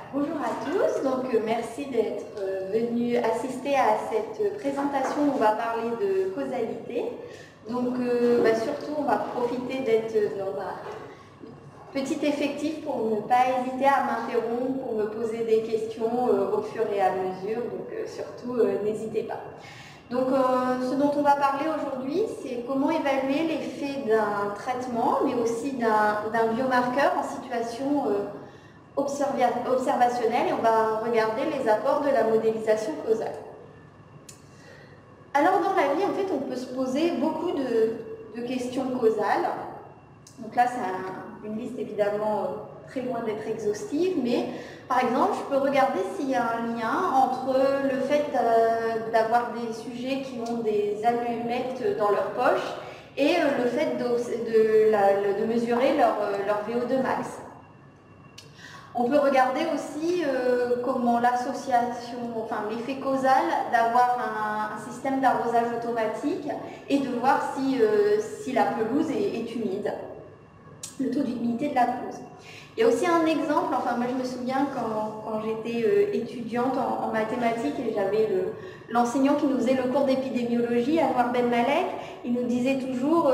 Bonjour à tous, merci d'être venus assister à cette présentation où on va parler de causalité. Surtout on va profiter d'être dans un petit effectif pour ne pas hésiter à m'interrompre, pour me poser des questions au fur et à mesure, surtout n'hésitez pas. Ce dont on va parler aujourd'hui, c'est comment évaluer l'effet d'un traitement, mais aussi d'un biomarqueur en situation observationnelle, et on va regarder les apports de la modélisation causale. Alors dans la vie, en fait, on peut se poser beaucoup de questions causales. Donc là, c'est une liste évidemment très loin d'être exhaustive, mais par exemple, je peux regarder s'il y a un lien entre le fait d'avoir des sujets qui ont des allumettes dans leur poche et le fait de mesurer leur VO2 max. On peut regarder aussi comment l'association, enfin l'effet causal d'avoir un système d'arrosage automatique et de voir si la pelouse est humide, le taux d'humidité de la pelouse. Il y a aussi un exemple, moi je me souviens quand j'étais étudiante en mathématiques et j'avais l'enseignant qui nous faisait le cours d'épidémiologie, Anwar Ben Malek, il nous disait toujours,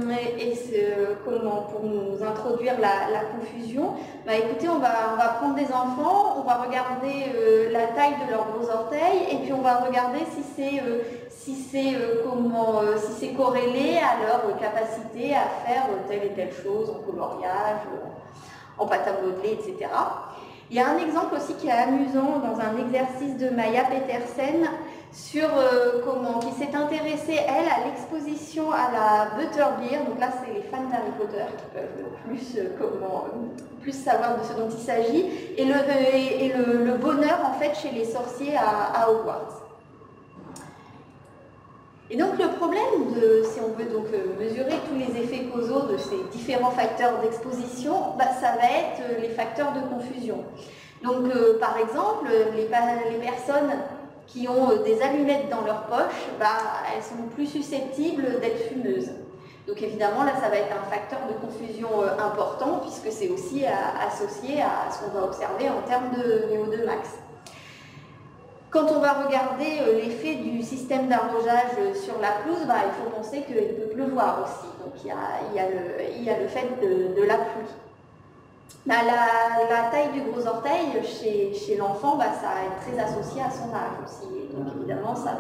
pour nous introduire la confusion, écoutez, on va prendre des enfants, on va regarder la taille de leurs gros orteils et puis on va regarder si c'est corrélé à leur capacité à faire telle et telle chose en coloriage, en pâte à modeler, etc. Il y a un exemple aussi qui est amusant dans un exercice de Maya Petersen sur qui s'est intéressée, elle, à l'exposition à la butterbeer. Donc là, c'est les fans d'Harry Potter qui peuvent plus savoir de ce dont il s'agit, et le bonheur, en fait, chez les sorciers à Hogwarts. Et donc le problème, si on veut mesurer tous les effets causaux de ces différents facteurs d'exposition, ça va être les facteurs de confusion. Donc par exemple, les personnes qui ont des allumettes dans leur poche, elles sont plus susceptibles d'être fumeuses. Donc évidemment, là, ça va être un facteur de confusion important puisque c'est aussi associé à ce qu'on va observer en termes de VO2 max. Quand on va regarder l'effet du système d'arrosage sur la pelouse, il faut penser qu'il peut pleuvoir aussi. Donc il y a le fait de la pluie. La taille du gros orteil chez l'enfant, ça va être très associé à son âge aussi. Donc évidemment, ça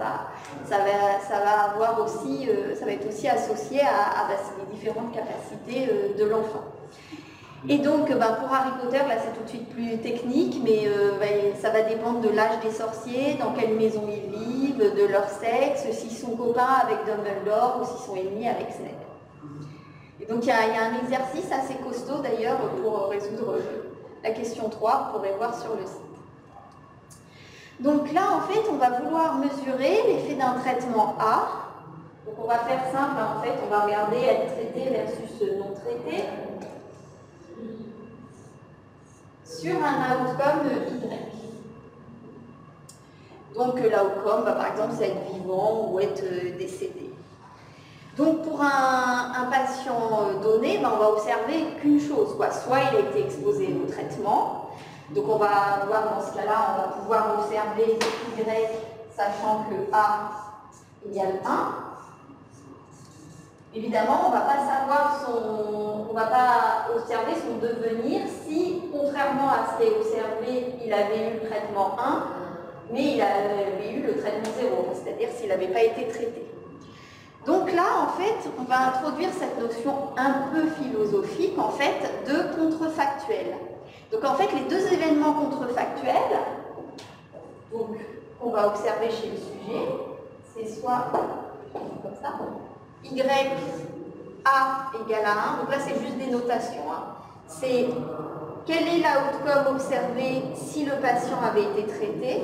va être aussi associé à les différentes capacités de l'enfant. Et donc, pour Harry Potter, là c'est tout de suite plus technique, mais ça va dépendre de l'âge des sorciers, dans quelle maison ils vivent, de leur sexe, s'ils sont copains avec Dumbledore ou s'ils sont ennemis avec Snape. Et donc, il y a un exercice assez costaud d'ailleurs pour résoudre la question 3, vous pourrez voir sur le site. Donc là, en fait, on va vouloir mesurer l'effet d'un traitement A. Donc on va faire simple, en fait, on va regarder être traité versus non traité sur un outcome Y. Donc l'outcome, par exemple, c'est être vivant ou être décédé. Donc pour un patient donné, on va observer qu'une chose, soit il a été exposé au traitement, donc on va voir dans ce cas-là, on va pouvoir observer Y, sachant que A égale 1. Évidemment, on ne va pas observer son devenir si, contrairement à ce qui est observé, il avait eu le traitement 1, mais il avait eu le traitement 0, c'est-à-dire s'il n'avait pas été traité. Donc là, en fait, on va introduire cette notion un peu philosophique, en fait, de contrefactuel. Donc en fait, les deux événements contrefactuels qu'on va observer chez le sujet, c'est soit comme ça, Y, A égale à 1, donc là c'est juste des notations. C'est quel est l'outcome observé si le patient avait été traité,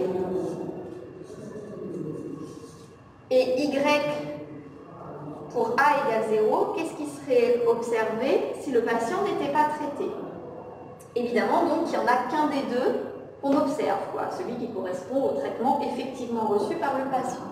et Y pour A égale 0, qu'est-ce qui serait observé si le patient n'était pas traité? Évidemment, donc, il n'y en a qu'un des deux qu'on observe, celui qui correspond au traitement effectivement reçu par le patient.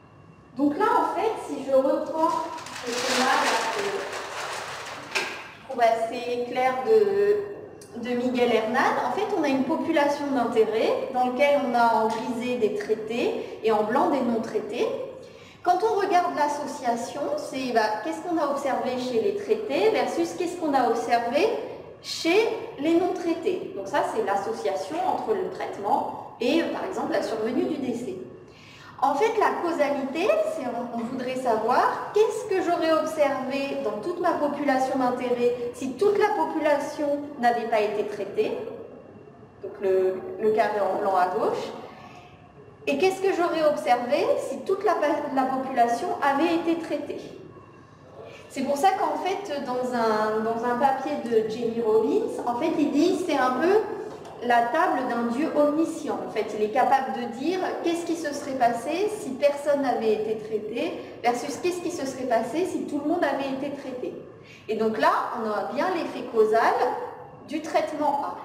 Donc là, en fait, si je reprends ce schéma c'est clair de Miguel Hernan. En fait, on a une population d'intérêt dans laquelle on a en grisé des traités et en blanc des non-traités. Quand on regarde l'association, c'est qu'est-ce qu'on a observé chez les traités versus qu'est-ce qu'on a observé chez les non-traités. Donc ça, c'est l'association entre le traitement et, par exemple, la survenue du décès. En fait, la causalité, on voudrait savoir qu'est-ce que j'aurais observé dans toute ma population d'intérêt si toute la population n'avait pas été traitée, donc le carré en blanc à gauche, et qu'est-ce que j'aurais observé si toute la population avait été traitée. C'est pour ça qu'en fait, dans un papier de Jamie Robbins, en fait, il dit c'est un peu la table d'un Dieu omniscient. En fait, il est capable de dire qu'est-ce qui se serait passé si personne n'avait été traité versus qu'est-ce qui se serait passé si tout le monde avait été traité. Et donc là, on a bien l'effet causal du traitement A.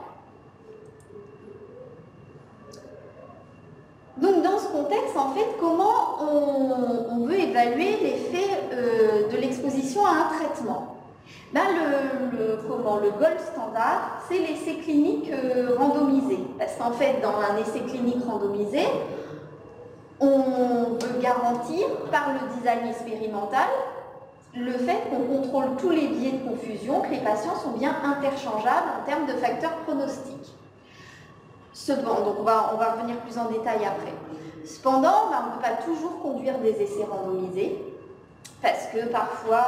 Donc dans ce contexte, en fait, comment on veut évaluer l'effet de l'exposition à un traitement? Le gold standard, c'est l'essai clinique randomisé. Parce qu'en fait, dans un essai clinique randomisé, on veut garantir par le design expérimental le fait qu'on contrôle tous les biais de confusion, que les patients sont bien interchangeables en termes de facteurs pronostiques. Cependant, donc on va revenir plus en détail après. Cependant, on ne peut pas toujours conduire des essais randomisés parce que parfois,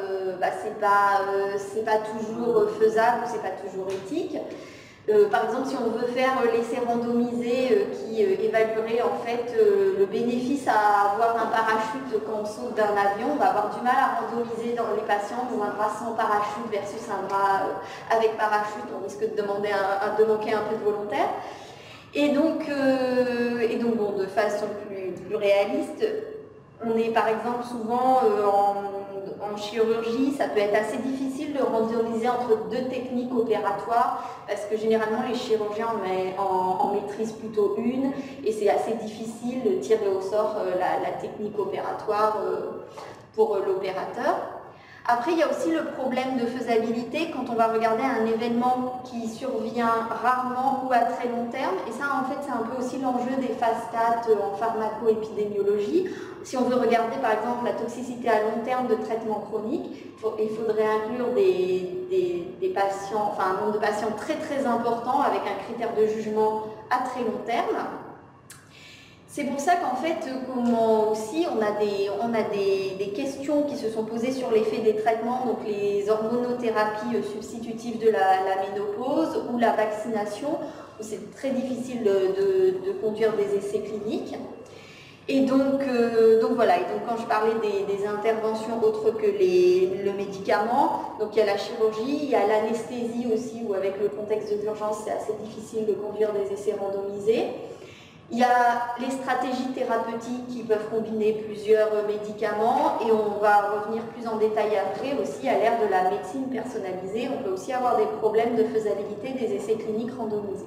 c'est pas toujours faisable ou c'est pas toujours éthique. Par exemple, si on veut faire l'essai randomisé qui évaluerait en fait le bénéfice à avoir un parachute quand on saute d'un avion, on va avoir du mal à randomiser dans les patients dans un bras sans parachute versus un bras avec parachute. On risque de manquer un peu de volontaire. Et donc bon, de façon plus réaliste, on est par exemple souvent en chirurgie, ça peut être assez difficile de randomiser entre deux techniques opératoires parce que généralement les chirurgiens en maîtrisent plutôt une et c'est assez difficile de tirer au sort la technique opératoire pour l'opérateur. Après, il y a aussi le problème de faisabilité quand on va regarder un événement qui survient rarement ou à très long terme. Et ça, en fait, c'est un peu aussi l'enjeu des phases 4 en pharmacoépidémiologie. Si on veut regarder, par exemple, la toxicité à long terme de traitement chronique, il faudrait inclure des patients, enfin un nombre de patients très très important avec un critère de jugement à très long terme. C'est pour ça qu'en fait, aussi, on a des questions qui se sont posées sur l'effet des traitements, donc les hormonothérapies substitutives de la ménopause ou la vaccination, où c'est très difficile de conduire des essais cliniques. Et donc voilà, et donc quand je parlais des interventions autres que le médicament, donc il y a la chirurgie, il y a l'anesthésie aussi, où avec le contexte de l'urgence, c'est assez difficile de conduire des essais randomisés. Il y a les stratégies thérapeutiques qui peuvent combiner plusieurs médicaments et on va revenir plus en détail après aussi à l'ère de la médecine personnalisée. On peut aussi avoir des problèmes de faisabilité des essais cliniques randomisés.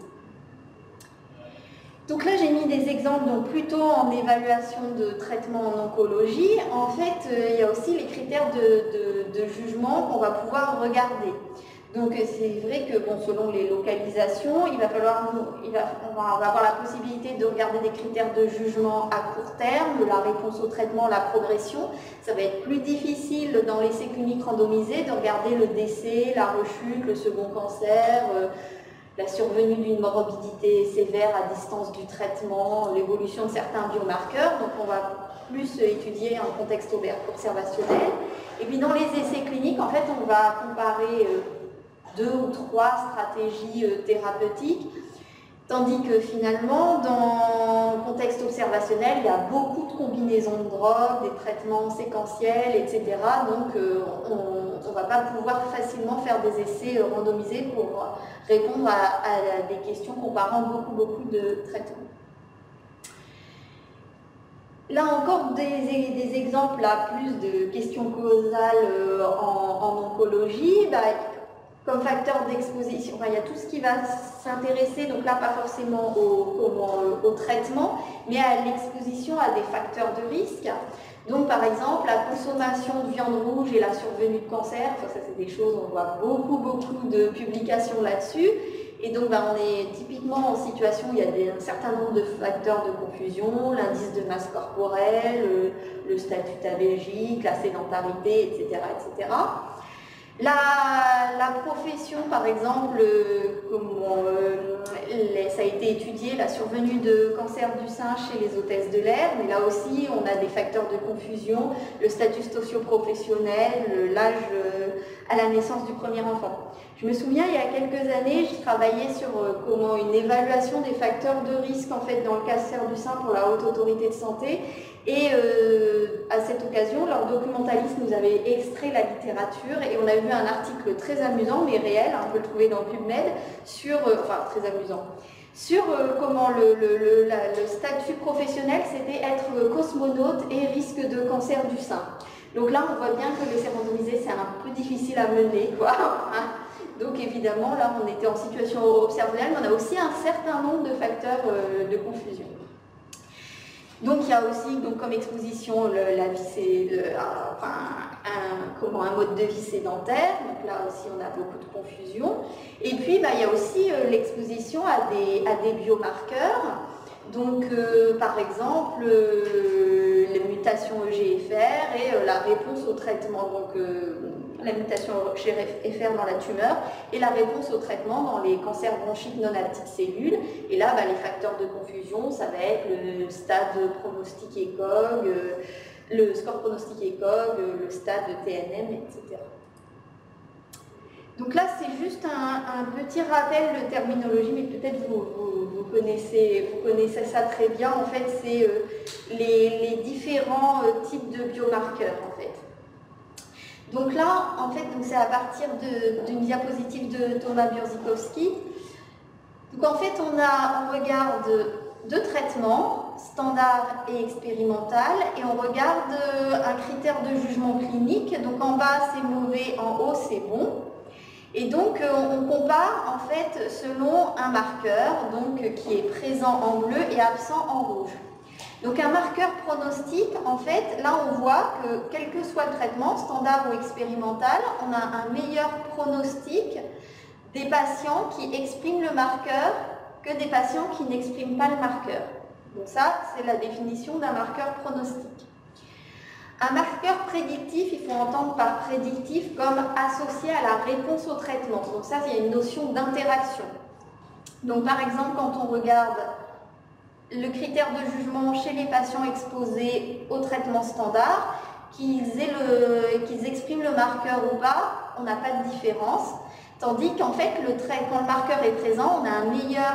Donc là, j'ai mis des exemples donc plutôt en évaluation de traitement en oncologie. En fait, il y a aussi les critères de jugement qu'on va pouvoir regarder. Donc c'est vrai que bon, selon les localisations, on va avoir la possibilité de regarder des critères de jugement à court terme, la réponse au traitement, la progression. Ça va être plus difficile dans l'essai clinique randomisé de regarder le décès, la rechute, le second cancer, la survenue d'une morbidité sévère à distance du traitement, l'évolution de certains biomarqueurs. Donc on va plus étudier un contexte observationnel. Et puis dans les essais cliniques, en fait, on va comparer 2 ou 3 stratégies thérapeutiques, tandis que finalement, dans le contexte observationnel, il y a beaucoup de combinaisons de drogues, des traitements séquentiels, etc. Donc, on ne va pas pouvoir facilement faire des essais randomisés pour répondre à des questions comparant beaucoup de traitements. Là encore, des exemples à plus de questions causales en oncologie. Comme facteur d'exposition, il y a tout ce qui va s'intéresser, donc là pas forcément au traitement, mais à l'exposition à des facteurs de risque. Donc par exemple, la consommation de viande rouge et la survenue de cancer, ça c'est des choses, on voit beaucoup de publications là-dessus. Et donc on est typiquement en situation où il y a un certain nombre de facteurs de confusion, l'indice de masse corporelle, le statut tabagique, la sédentarité, etc. etc. La profession, par exemple, ça a été étudié, la survenue de cancer du sein chez les hôtesses de l'air, mais là aussi on a des facteurs de confusion, le statut socio-professionnel, l'âge à la naissance du premier enfant. Je me souviens, il y a quelques années, je travaillais sur une évaluation des facteurs de risque en fait, dans le cancer du sein pour la Haute Autorité de Santé. Et à cette occasion, leur documentaliste nous avait extrait la littérature et on a vu un article très amusant, mais réel, on peut le trouver dans PubMed, sur, très amusant, sur comment le statut professionnel, c'était être cosmonaute et risque de cancer du sein. Donc là, on voit bien que les sédentorisés, c'est un peu difficile à mener, quoi. Donc évidemment, là, on était en situation observationnelle, mais on a aussi un certain nombre de facteurs de confusion. Donc il y a aussi comme exposition un mode de vie sédentaire, donc là aussi on a beaucoup de confusion. Et puis il y a aussi l'exposition à des biomarqueurs, donc par exemple les mutations EGFR et la réponse au traitement, donc la mutation EGFR dans la tumeur et la réponse au traitement dans les cancers bronchiques non à petites cellules. Et là, les facteurs de confusion, ça va être le stade pronostic ECOG, le score pronostic ECOG, le stade TNM, etc. Donc là, c'est juste un petit rappel de terminologie, mais peut-être vous connaissez ça très bien. En fait, c'est les différents types de biomarqueurs, en fait. Donc là, en fait, c'est à partir d'une diapositive de Thomas Burzikowski. Donc en fait, on regarde deux traitements, standard et expérimental, et on regarde un critère de jugement clinique. Donc en bas, c'est mauvais, en haut, c'est bon. Et donc, on compare en fait selon un marqueur qui est présent en bleu et absent en rouge. Donc un marqueur pronostic, en fait, là on voit que quel que soit le traitement, standard ou expérimental, on a un meilleur pronostic des patients qui expriment le marqueur que des patients qui n'expriment pas le marqueur. Donc ça, c'est la définition d'un marqueur pronostic. Un marqueur prédictif, il faut entendre par prédictif comme associé à la réponse au traitement. Donc ça, il y a une notion d'interaction. Donc par exemple, quand on regarde le critère de jugement chez les patients exposés au traitement standard, qu'ils expriment le marqueur ou pas, on n'a pas de différence. Tandis qu'en fait, quand le marqueur est présent, on a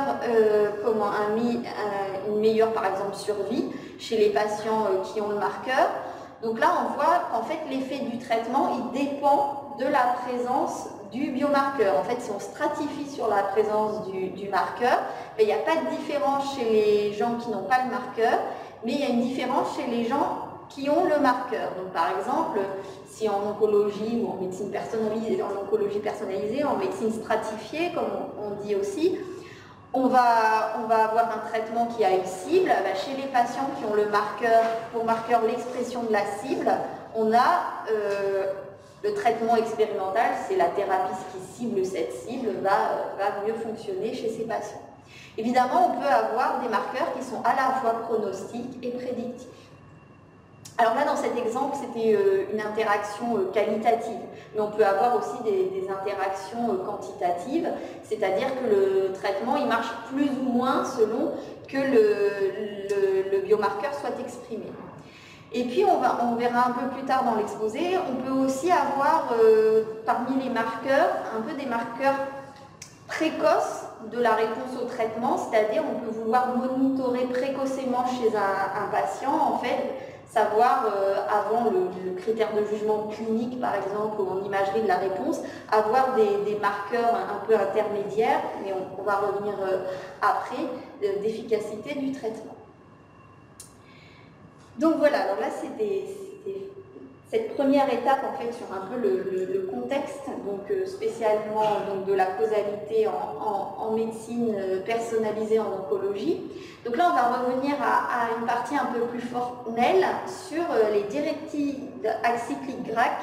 une meilleure, par exemple, survie chez les patients qui ont le marqueur. Donc là, on voit qu'en fait, l'effet du traitement, il dépend de la présence du biomarqueur. En fait, si on stratifie sur la présence du marqueur, il n'y a pas de différence chez les gens qui n'ont pas le marqueur, mais il y a une différence chez les gens qui ont le marqueur. Donc par exemple, si en oncologie ou en médecine personnalisée, en oncologie personnalisée, en médecine stratifiée, comme on dit aussi, on va avoir un traitement qui a une cible. Chez les patients qui ont le marqueur, pour marqueur l'expression de la cible, on a le traitement expérimental, c'est la thérapie qui cible cette cible, va mieux fonctionner chez ces patients. Évidemment, on peut avoir des marqueurs qui sont à la fois pronostiques et prédictifs. Alors là, dans cet exemple, c'était une interaction qualitative, mais on peut avoir aussi des interactions quantitatives, c'est-à-dire que le traitement, il marche plus ou moins selon que le biomarqueur soit exprimé. Et puis, on verra un peu plus tard dans l'exposé, on peut aussi avoir parmi les marqueurs, un peu des marqueurs précoces de la réponse au traitement, c'est-à-dire on peut vouloir monitorer précocement chez un patient, en fait, savoir avant le critère de jugement clinique, par exemple, ou en imagerie de la réponse, avoir des marqueurs un peu intermédiaires, mais on va revenir après, d'efficacité du traitement. Donc voilà, alors là cette première étape en fait sur un peu le contexte, donc spécialement donc, de la causalité en médecine personnalisée en oncologie. Donc là on va revenir à une partie un peu plus formelle sur les directives acycliques GRAF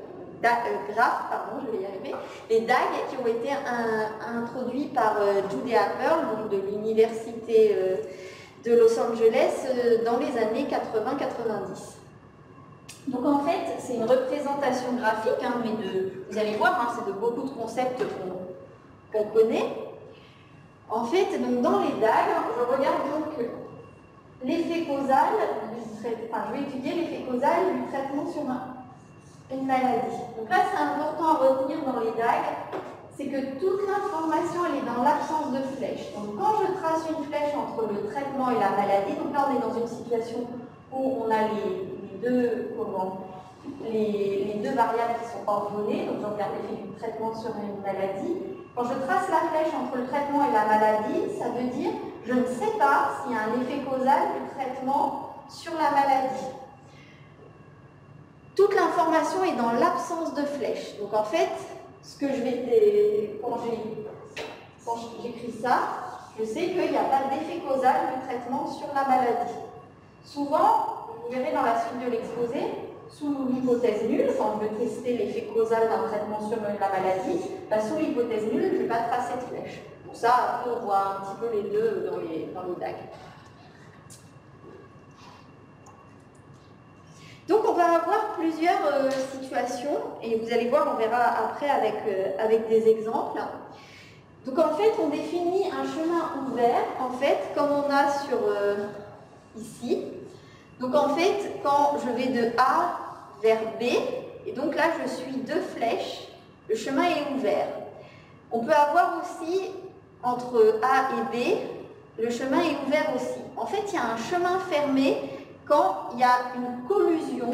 je vais y arriver, les DAG qui ont été introduits par Judea Pearl, donc de l'université de Los Angeles dans les années 80-90. Donc en fait, c'est une représentation graphique, hein, mais vous allez voir, hein, c'est de beaucoup de concepts qu'on connaît. En fait, donc dans les DAG, je regarde donc l'effet causal, je vais étudier l'effet causal du traitement sur une maladie. Donc là, c'est important à retenir dans les DAG, c'est que toute l'information, elle est dans l'absence de flèche. Donc quand je trace une flèche entre le traitement et la maladie, donc là on est dans une situation où on a les deux variables qui sont ordonnées, donc je regarde l'effet du traitement sur une maladie. Quand je trace la flèche entre le traitement et la maladie, ça veut dire je ne sais pas s'il y a un effet causal du traitement sur la maladie. Toute l'information est dans l'absence de flèche. Donc en fait, ce que je vais quand j'écris ça, je sais qu'il n'y a pas d'effet causal du traitement sur la maladie. Souvent, vous verrez dans la suite de l'exposé, sous l'hypothèse nulle, quand je veux tester l'effet causal d'un traitement sur la maladie, sous l'hypothèse nulle, je ne vais pas tracer de flèche. Pour ça, après, on voit un petit peu les deux dans les DAG. Donc, on va avoir plusieurs situations, et vous allez voir, on verra après avec des exemples. Donc, en fait, on définit un chemin ouvert, en fait, comme on a sur ici. Donc en fait, quand je vais de A vers B, et donc là je suis deux flèches, le chemin est ouvert. On peut avoir aussi, entre A et B, le chemin est ouvert aussi. En fait, il y a un chemin fermé quand il y a une collision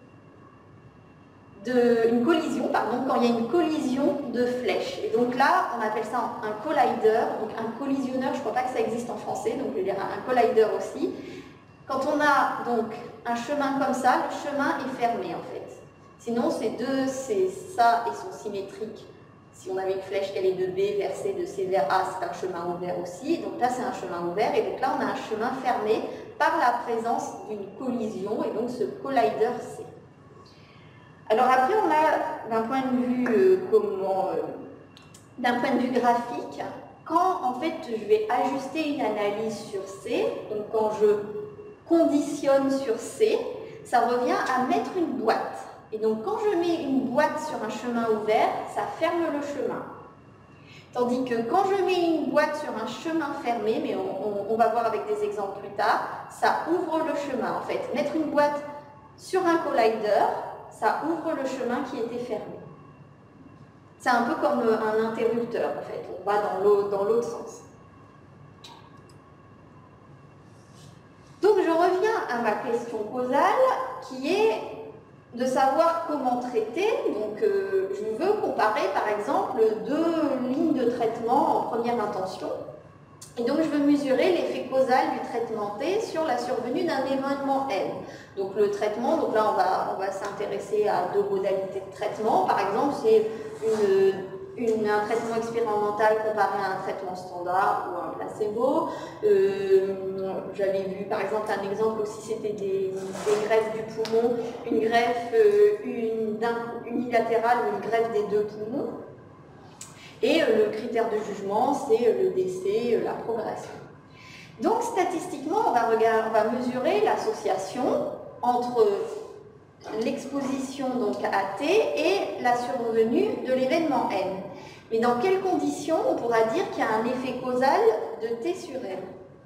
de flèches. Et donc là, on appelle ça un collider, donc un collisionneur, je ne crois pas que ça existe en français, donc je vais dire un collider aussi. Quand on a donc un chemin comme ça, le chemin est fermé en fait. Sinon, ça et sont symétriques. Si on avait une flèche qui allait de B vers C, de C vers A, c'est un chemin ouvert aussi. Donc là, c'est un chemin ouvert. Et donc là, on a un chemin fermé par la présence d'une collision, et donc ce collider C. Alors après, on a, d'un point de vue graphique, quand en fait je vais ajuster une analyse sur C, donc quand je conditionne sur C, ça revient à mettre une boîte. Et donc quand je mets une boîte sur un chemin ouvert, ça ferme le chemin. Tandis que quand je mets une boîte sur un chemin fermé, mais on va voir avec des exemples plus tard, ça ouvre le chemin en fait. Mettre une boîte sur un collider, ça ouvre le chemin qui était fermé. C'est un peu comme un interrupteur en fait, on va dans l'autre sens. Donc je reviens à ma question causale qui est de savoir comment traiter. Donc je veux comparer par exemple deux lignes de traitement en première intention. Et donc je veux mesurer l'effet causal du traitement T sur la survenue d'un événement N. Donc le traitement, donc là on va s'intéresser à deux modalités de traitement. Par exemple, c'est un traitement expérimental comparé à un traitement standard ou un placebo. J'avais vu par exemple un exemple aussi, c'était des greffes du poumon, une greffe unilatérale ou une greffe des deux poumons. Et le critère de jugement, c'est le décès, la progression. Donc statistiquement, on va mesurer l'association entre l'exposition à T et la survenue de l'événement N. Mais dans quelles conditions on pourra dire qu'il y a un effet causal de T sur N?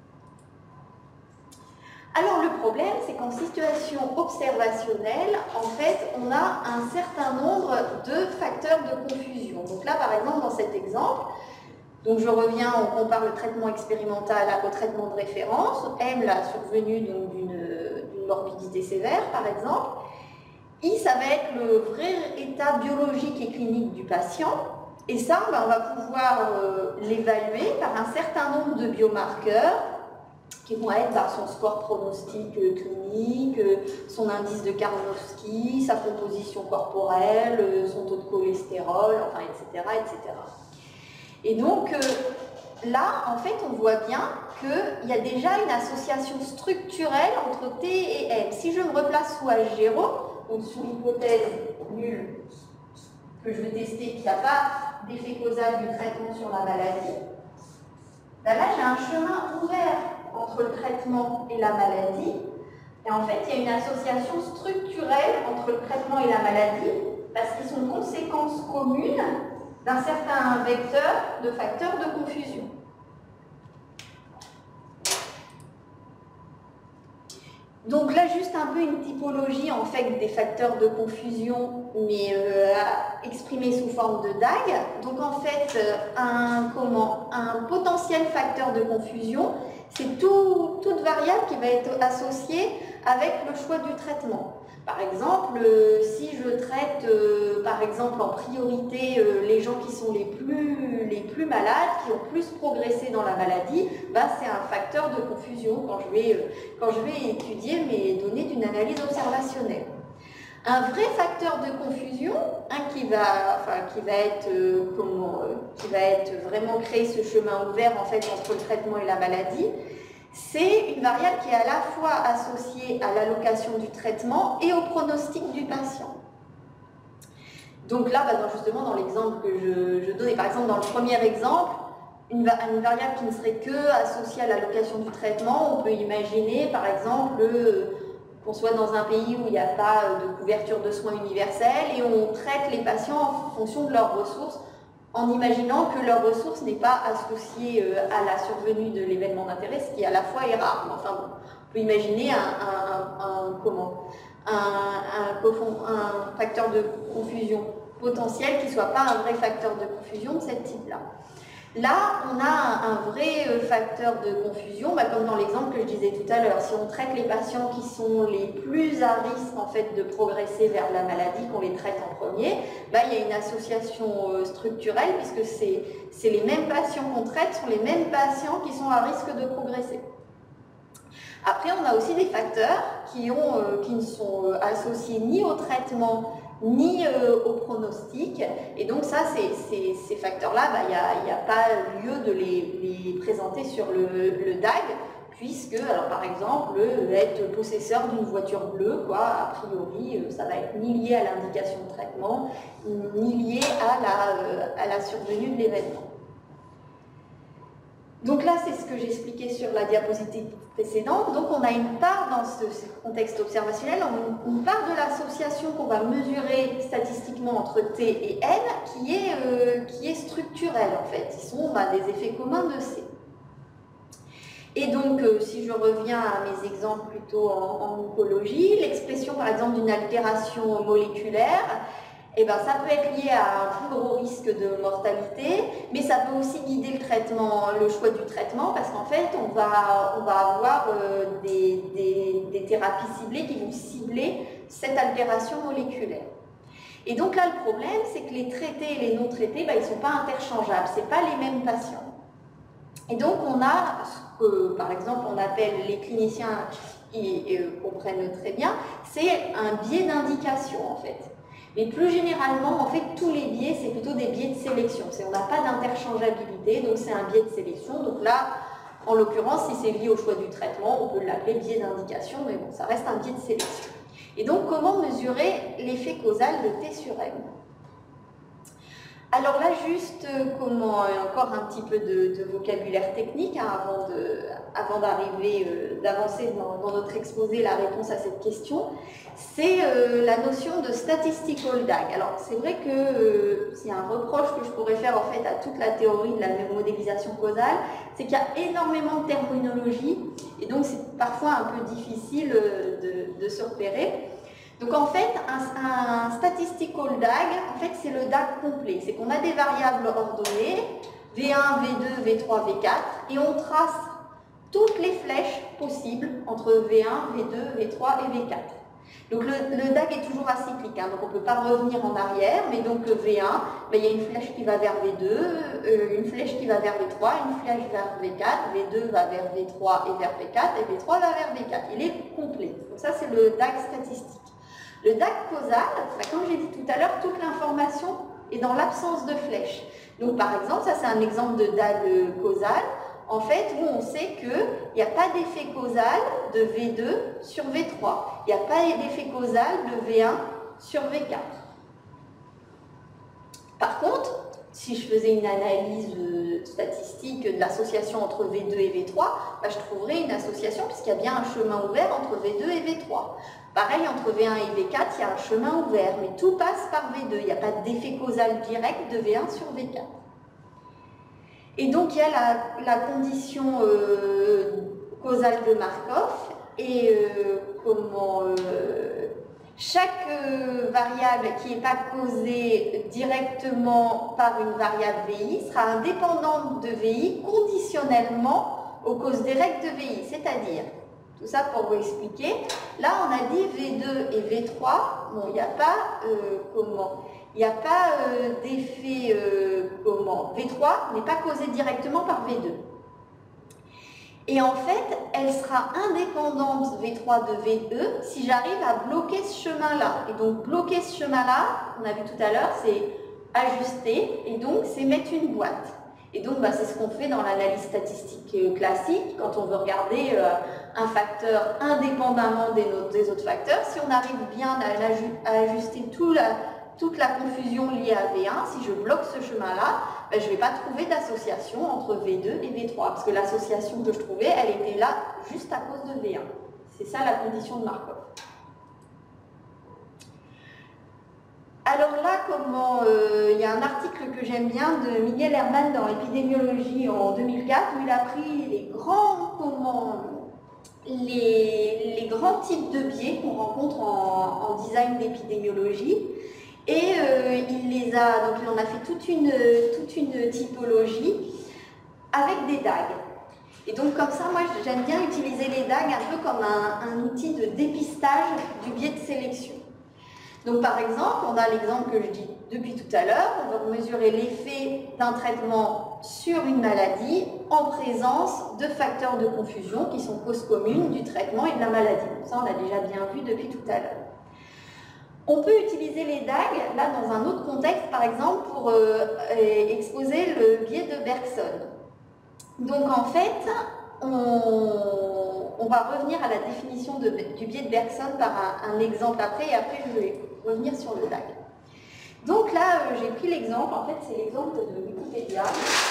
Alors le problème, c'est qu'en situation observationnelle, en fait, on a un certain nombre de facteurs de confusion. Donc là, par exemple, dans cet exemple, donc je reviens, on compare le traitement expérimental au traitement de référence, M, la survenue d'une morbidité sévère, par exemple. I, ça va être le vrai état biologique et clinique du patient. Et ça, on va pouvoir l'évaluer par un certain nombre de biomarqueurs qui vont être son score pronostic clinique, son indice de Karnofsky, sa composition corporelle, son taux de cholestérol, enfin, etc., etc. Et donc, là, en fait, on voit bien qu'il y a déjà une association structurelle entre T et M. Si je me replace sous H0, donc sous l'hypothèse nulle, que je veux tester, qu'il n'y a pas d'effet causal du traitement sur la maladie, ben là, j'ai un chemin ouvert entre le traitement et la maladie. Et en fait, il y a une association structurelle entre le traitement et la maladie, parce qu'ils sont conséquences communes d'un certain vecteur de facteurs de confusion. Donc là, juste un peu une typologie en fait des facteurs de confusion, mais exprimés sous forme de DAG. Donc en fait, un potentiel facteur de confusion, c'est toute variable qui va être associée avec le choix du traitement. Par exemple, si je traite par exemple en priorité les gens qui sont les plus malades, qui ont plus progressé dans la maladie, bah, c'est un facteur de confusion quand je vais étudier mes données d'une analyse observationnelle. Un vrai facteur de confusion, qui va être vraiment créer ce chemin ouvert en fait entre le traitement et la maladie, c'est une variable qui est à la fois associée à l'allocation du traitement et au pronostic du patient. Donc là, justement, dans l'exemple que je donnais, par exemple, dans le premier exemple, une variable qui ne serait que associée à l'allocation du traitement, on peut imaginer, par exemple, qu'on soit dans un pays où il n'y a pas de couverture de soins universelle et on traite les patients en fonction de leurs ressources, en imaginant que leur ressource n'est pas associée à la survenue de l'événement d'intérêt, ce qui à la fois est rare. Enfin, on peut imaginer un facteur de confusion potentiel qui ne soit pas un vrai facteur de confusion de ce type-là. Là, on a un vrai facteur de confusion, comme dans l'exemple que je disais tout à l'heure. Si on traite les patients qui sont les plus à risque en fait, de progresser vers la maladie, qu'on les traite en premier, il y a une association structurelle puisque c'est les mêmes patients qu'on traite, sont les mêmes patients qui sont à risque de progresser. Après, on a aussi des facteurs qui ne sont associés ni au traitement ni au pronostic. Et donc ça, ces facteurs-là, il n'y a pas lieu de les présenter sur le DAG, puisque, alors par exemple, être possesseur d'une voiture bleue, a priori, ça va être ni lié à l'indication de traitement, ni lié à la survenue de l'événement. Donc là, c'est ce que j'expliquais sur la diapositive précédente. Donc on a une part dans ce contexte observationnel, une part de l'association qu'on va mesurer statistiquement entre T et N qui est structurelle en fait. Ils sont des effets communs de C. Et donc, si je reviens à mes exemples plutôt en oncologie, l'expression par exemple d'une altération moléculaire, ça peut être lié à un plus gros risque de mortalité, mais ça peut aussi guider le choix du traitement, parce qu'en fait, on va avoir des thérapies ciblées qui vont cibler cette altération moléculaire. Et donc là, le problème, c'est que les traités et les non traités, ils ne sont pas interchangeables, ce n'est pas les mêmes patients. Et donc, on a ce que, par exemple, on appelle les cliniciens qui comprennent très bien, c'est un biais d'indication, en fait. Mais plus généralement, en fait, tous les biais, c'est plutôt des biais de sélection. On n'a pas d'interchangeabilité, donc c'est un biais de sélection. Donc là, en l'occurrence, si c'est lié au choix du traitement, on peut l'appeler biais d'indication, mais bon, ça reste un biais de sélection. Et donc, comment mesurer l'effet causal de T sur M? Alors là, juste encore un petit peu de vocabulaire technique avant d'avancer dans notre exposé la réponse à cette question, c'est la notion de statistical DAG. Alors c'est vrai que c'est un reproche que je pourrais faire en fait à toute la théorie de la modélisation causale, c'est qu'il y a énormément de terminologie et donc c'est parfois un peu difficile de se repérer. Donc en fait, un statistical DAG, en fait, c'est le DAG complet. C'est qu'on a des variables ordonnées, V1, V2, V3, V4, et on trace toutes les flèches possibles entre V1, V2, V3 et V4. Donc le DAG est toujours bras cyclique, hein, donc on ne peut pas revenir en arrière, mais donc le V1, ben, il y a une flèche qui va vers V2, une flèche qui va vers V3, une flèche vers V4, V2 va vers V3 et vers V4, et V3 va vers V4. Il est complet. Donc ça, c'est le DAG statistique. Le DAG causal, ben, comme j'ai dit tout à l'heure, toute l'information est dans l'absence de flèche. Donc par exemple, ça c'est un exemple de DAG causal, en fait, où on sait qu'il n'y a pas d'effet causal de V2 sur V3. Il n'y a pas d'effet causal de V1 sur V4. Par contre, si je faisais une analyse statistique de l'association entre V2 et V3, bah, je trouverais une association puisqu'il y a bien un chemin ouvert entre V2 et V3. Pareil, entre V1 et V4, il y a un chemin ouvert, mais tout passe par V2. Il n'y a pas d'effet causal direct de V1 sur V4. Et donc, il y a la condition causale de Markov et chaque variable qui n'est pas causée directement par une variable VI sera indépendante de VI conditionnellement aux causes directes de VI. C'est-à-dire, tout ça pour vous expliquer, là on a dit V2 et V3, bon, il n'y a pas il n'y a pas d'effet V3 n'est pas causé directement par V2. Et en fait, elle sera indépendante V3 de V2 si j'arrive à bloquer ce chemin-là. Et donc bloquer ce chemin-là, on a vu tout à l'heure, c'est ajuster et donc c'est mettre une boîte. Et donc bah, c'est ce qu'on fait dans l'analyse statistique classique quand on veut regarder un facteur indépendamment des autres facteurs. Si on arrive bien à ajuster toute la confusion liée à V1, si je bloque ce chemin-là, ben, je ne vais pas trouver d'association entre V2 et V3, parce que l'association que je trouvais, elle était là juste à cause de V1. C'est ça la condition de Markov. Alors là, il y a un article que j'aime bien de Miguel Herman dans Épidémiologie en 2004, où il a pris les grands types de biais qu'on rencontre en design d'épidémiologie. Et il en a fait toute une typologie avec des DAG. Et donc comme ça, moi j'aime bien utiliser les DAG un peu comme un outil de dépistage du biais de sélection. Donc par exemple, on a l'exemple que je dis depuis tout à l'heure, on va mesurer l'effet d'un traitement sur une maladie en présence de facteurs de confusion qui sont causes communes du traitement et de la maladie. Donc ça, on l'a déjà bien vu depuis tout à l'heure. On peut utiliser les DAG, là, dans un autre contexte, par exemple, pour exposer le biais de Bergson. Donc, en fait, on va revenir à la définition du biais de Bergson par un exemple après, et après, je vais revenir sur le DAG. Donc là, j'ai pris l'exemple, en fait, c'est l'exemple de Wikipédia.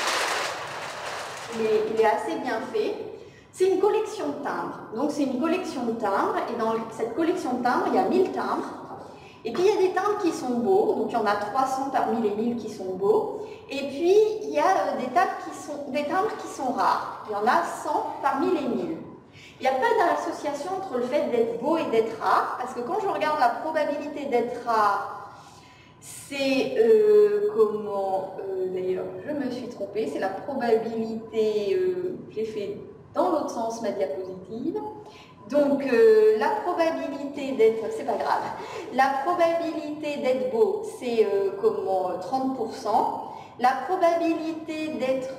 Il est assez bien fait. C'est une collection de timbres. Donc, c'est une collection de timbres, et dans cette collection de timbres, il y a 1000 timbres. Et puis, il y a des timbres qui sont beaux, donc il y en a 300 parmi les 1000 qui sont beaux. Et puis, il y a des timbres qui sont rares. Il y en a 100 parmi les 1000. Il n'y a pas d'association entre le fait d'être beau et d'être rare, parce que quand je regarde la probabilité d'être rare, c'est d'ailleurs, je me suis trompée, c'est la probabilité, j'ai fait dans l'autre sens ma diapositive. Donc, la probabilité d'être, c'est pas grave, la probabilité d'être beau, c'est 30%. La probabilité d'être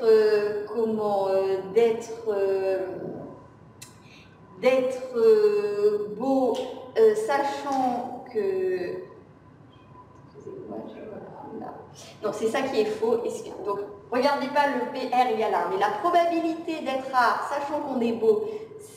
beau, sachant que... Excusez-moi, je vais reprendre là. Non, c'est ça qui est faux. Donc, regardez pas le PR égale 1, mais la probabilité d'être rare, sachant qu'on est beau,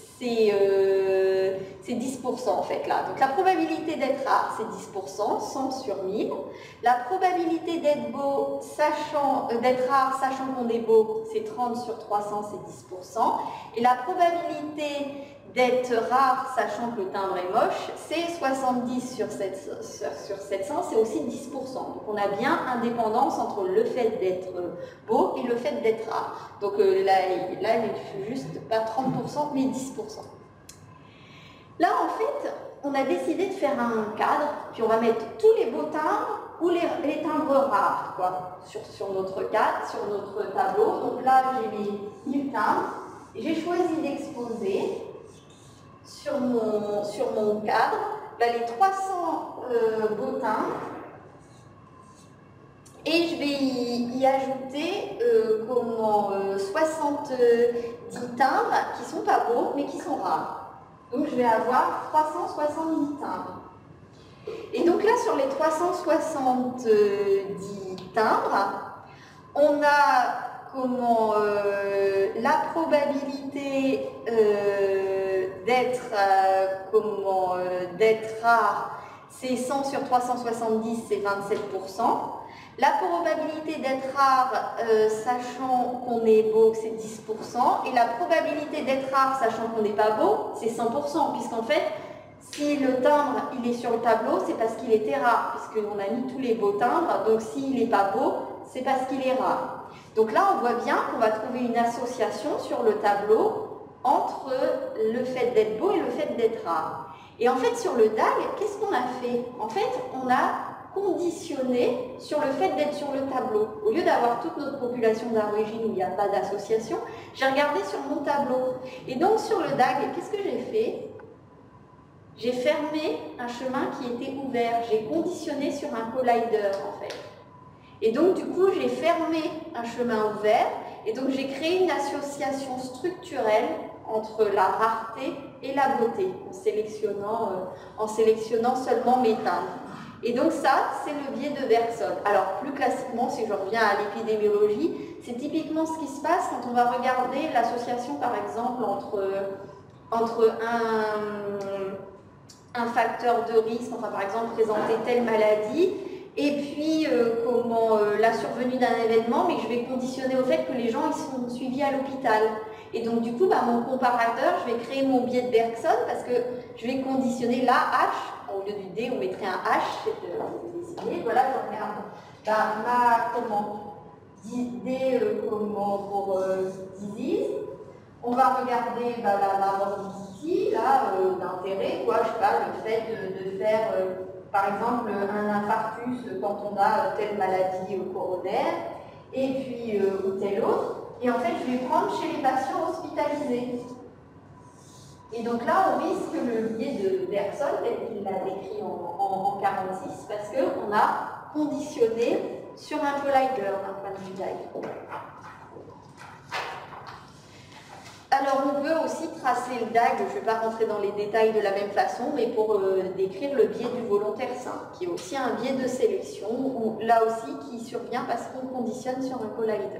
c'est 10% en fait là. Donc la probabilité d'être rare, c'est 10%, 100 sur 1000. La probabilité d'être beau, d'être rare, sachant qu'on est beau, c'est 30 sur 300, c'est 10%. Et la probabilité d'être rare, sachant que le timbre est moche, c'est 70 sur 700, c'est aussi 10%. Donc on a bien indépendance entre le fait d'être beau et le fait d'être rare. Donc là, il est juste pas 30%, mais 10%. Là, en fait, on a décidé de faire un cadre, puis on va mettre tous les beaux timbres ou les timbres rares, quoi, sur notre cadre, sur notre tableau. Donc là, j'ai mis 1000 timbres, et j'ai choisi d'exposer sur mon cadre les 300 beau timbre. Et je vais y ajouter 70 timbres qui ne sont pas beaux, mais qui sont rares. Donc je vais avoir 370 timbres. Et donc là, sur les 370 timbres, on a la probabilité d'être rare, c'est 100 sur 370, c'est 27%. La probabilité d'être rare, sachant qu'on est beau, c'est 10%. Et la probabilité d'être rare, sachant qu'on n'est pas beau, c'est 100%. Puisqu'en fait, si le timbre il est sur le tableau, c'est parce qu'il était rare, puisqu'on a mis tous les beaux timbres. Donc s'il n'est pas beau, c'est parce qu'il est rare. Donc là, on voit bien qu'on va trouver une association sur le tableau entre le fait d'être beau et le fait d'être rare. Et en fait, sur le DAG, qu'est-ce qu'on a fait? En fait, on a conditionné sur le fait d'être sur le tableau. Au lieu d'avoir toute notre population d'origine où il n'y a pas d'association, j'ai regardé sur mon tableau. Et donc, sur le DAG, qu'est-ce que j'ai fait? J'ai fermé un chemin qui était ouvert. J'ai conditionné sur un collider, en fait. Et donc, du coup, j'ai fermé un chemin ouvert et donc j'ai créé une association structurelle entre la rareté et la beauté en sélectionnant seulement mes timbres. Et donc ça, c'est le biais de Bergson. Alors, plus classiquement, si je reviens à l'épidémiologie, c'est typiquement ce qui se passe quand on va regarder l'association, par exemple, entre un facteur de risque, enfin, par exemple, présenter telle maladie, et puis la survenue d'un événement, mais je vais conditionner au fait que les gens ils sont suivis à l'hôpital. Et donc du coup, mon comparateur, je vais créer mon biais de Bergson parce que je vais conditionner la H, au lieu du D, on mettrait un H, désigné. Voilà, je regarde D pour disease. On va regarder la morbidity, l'intérêt, je sais pas, le fait de faire par exemple un infarctus quand on a telle maladie coronaire, et puis ou telle autre. Et en fait, je vais prendre chez les patients hospitalisés. Et donc là, on risque le biais de Bergson, tel qu'il l'a décrit en 46, parce qu'on a conditionné sur un collider d'un point de vue DAG. Alors, on peut aussi tracer le DAG, je ne vais pas rentrer dans les détails de la même façon, mais pour décrire le biais du volontaire sain, qui est aussi un biais de sélection, là aussi qui survient parce qu'on conditionne sur un collider.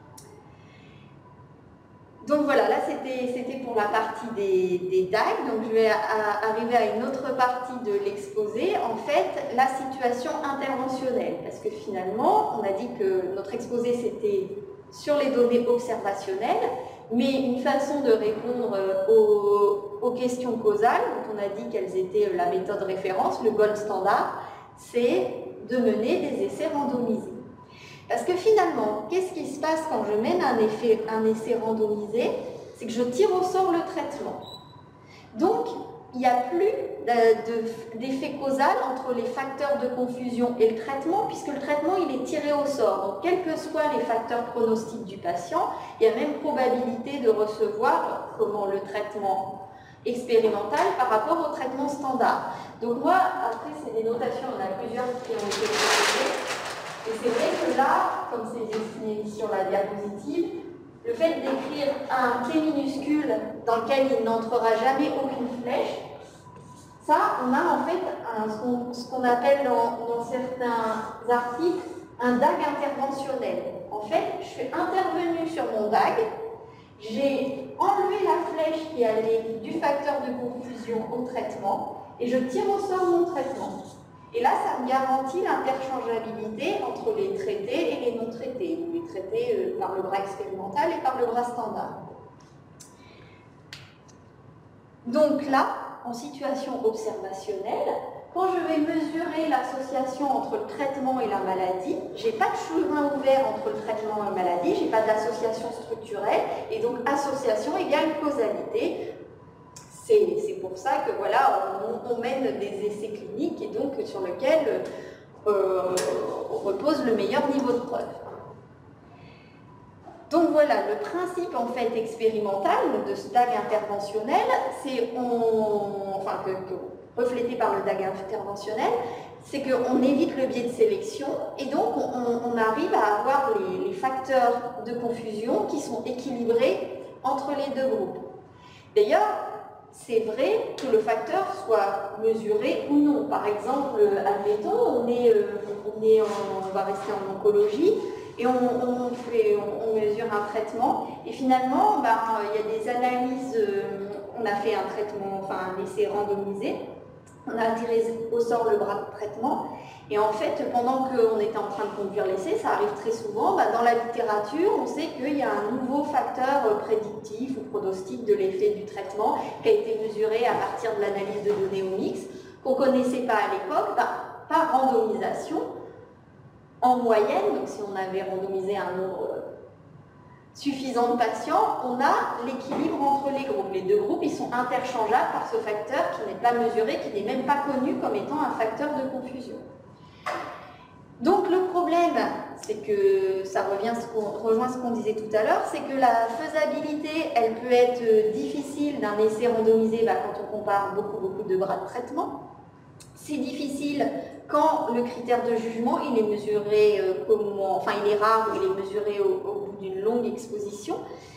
Donc voilà, là c'était pour la partie des DAG, donc je vais arriver à une autre partie de l'exposé, en fait la situation interventionnelle, parce que finalement on a dit que notre exposé c'était sur les données observationnelles, mais une façon de répondre aux questions causales, dont on a dit qu'elles étaient la méthode référence, le gold standard, c'est de mener des essais randomisés. Parce que finalement, qu'est-ce qui se passe quand je mène un essai randomisé? C'est que je tire au sort le traitement. Donc, il n'y a plus d'effet causal entre les facteurs de confusion et le traitement, puisque le traitement, il est tiré au sort. Donc, quels que soient les facteurs pronostiques du patient, il y a même probabilité de recevoir le traitement expérimental par rapport au traitement standard. Donc moi, après, c'est des notations, on a plusieurs qui ont été proposées. Et c'est vrai que là, comme c'est dessiné sur la diapositive, le fait d'écrire un T minuscule dans lequel il n'entrera jamais aucune flèche, ça, on a en fait ce qu'on appelle dans certains articles un DAG interventionnel. En fait, je suis intervenue sur mon DAG, j'ai enlevé la flèche qui allait du facteur de confusion au traitement et je tire au sort mon traitement. Et là, ça me garantit l'interchangeabilité entre les traités et les non traités, ou les traités par le bras expérimental et par le bras standard. Donc là, en situation observationnelle, quand je vais mesurer l'association entre le traitement et la maladie, je n'ai pas de chemin ouvert entre le traitement et la maladie, je n'ai pas d'association structurelle, et donc association égale causalité. C'est pour ça que voilà, on mène des essais cliniques et donc sur lesquels on repose le meilleur niveau de preuve. Donc voilà, le principe en fait expérimental de ce DAG interventionnel, c'est reflété par le DAG interventionnel, c'est qu'on évite le biais de sélection et donc on arrive à avoir les facteurs de confusion qui sont équilibrés entre les deux groupes. D'ailleurs, c'est vrai que le facteur soit mesuré ou non. Par exemple, admettons, on va rester en oncologie et on mesure un traitement et finalement, il y a des analyses, on a fait un traitement, enfin un essai randomisé, on a tiré au sort le bras de traitement et en fait, pendant qu'on était en train de conduire l'essai, ça arrive très souvent, dans la littérature, on sait qu'il y a un nouveau facteur prédictif ou pronostic de l'effet du traitement qui a été mesuré à partir de l'analyse de données Omics qu'on ne connaissait pas à l'époque. Par randomisation, en moyenne, donc si on avait randomisé un nombre suffisant de patients, on a l'équilibre entre les groupes. Les deux groupes, ils sont interchangeables par ce facteur qui n'est pas mesuré, qui n'est même pas connu comme étant un facteur de confusion. Donc le problème, c'est que ça rejoint ce qu'on disait tout à l'heure, c'est que la faisabilité, elle peut être difficile d'un essai randomisé quand on compare beaucoup de bras de traitement. C'est difficile quand le critère de jugement, il est mesuré il est rare ou il est mesuré au bout d'une longue exposition.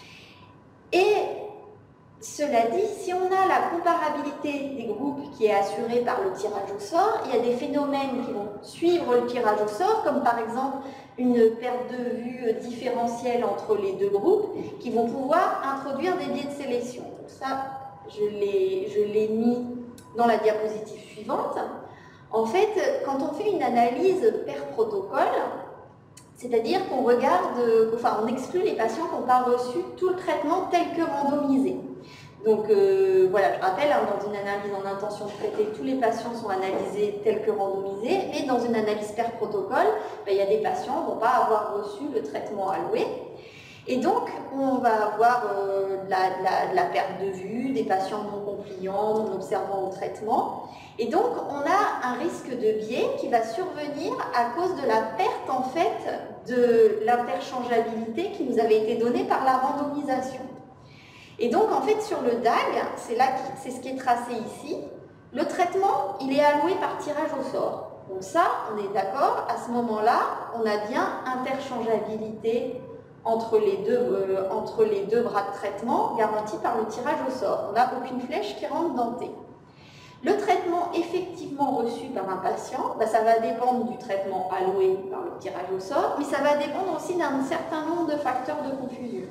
Et cela dit, si on a la comparabilité des groupes qui est assurée par le tirage au sort, il y a des phénomènes qui vont suivre le tirage au sort, comme par exemple une perte de vue différentielle entre les deux groupes, qui vont pouvoir introduire des biais de sélection. Donc ça, je l'ai mis dans la diapositive suivante. En fait, quand on fait une analyse per protocole, c'est-à-dire qu'on on exclut les patients qui n'ont pas reçu tout le traitement tel que randomisé. Donc voilà, je rappelle, dans une analyse en intention de traiter, tous les patients sont analysés tels que randomisés, mais dans une analyse per protocole, il y a des patients qui ne vont pas avoir reçu le traitement alloué. Et donc, on va avoir la perte de vue, des patients non compliants, non observant au traitement. Et donc, on a un risque de biais qui va survenir à cause de la perte, en fait, de l'interchangeabilité qui nous avait été donnée par la randomisation. Et donc, en fait, sur le DAG, c'est ce qui est tracé ici, le traitement, il est alloué par tirage au sort. Donc ça, on est d'accord, à ce moment-là, on a bien interchangeabilité entre les deux bras de traitement garantis par le tirage au sort. On n'a aucune flèche qui rentre dans T. Le traitement effectivement reçu par un patient, ça va dépendre du traitement alloué par le tirage au sort, mais ça va dépendre aussi d'un certain nombre de facteurs de confusion.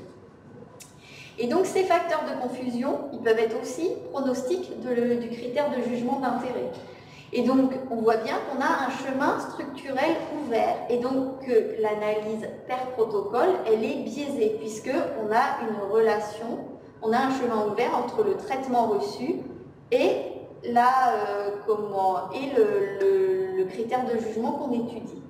Et donc ces facteurs de confusion, ils peuvent être aussi pronostics du critère de jugement d'intérêt. Et donc, on voit bien qu'on a un chemin structurel ouvert et donc que l'analyse per protocole, elle est biaisée puisqu'on a une relation, on a un chemin ouvert entre le traitement reçu et, le critère de jugement qu'on étudie.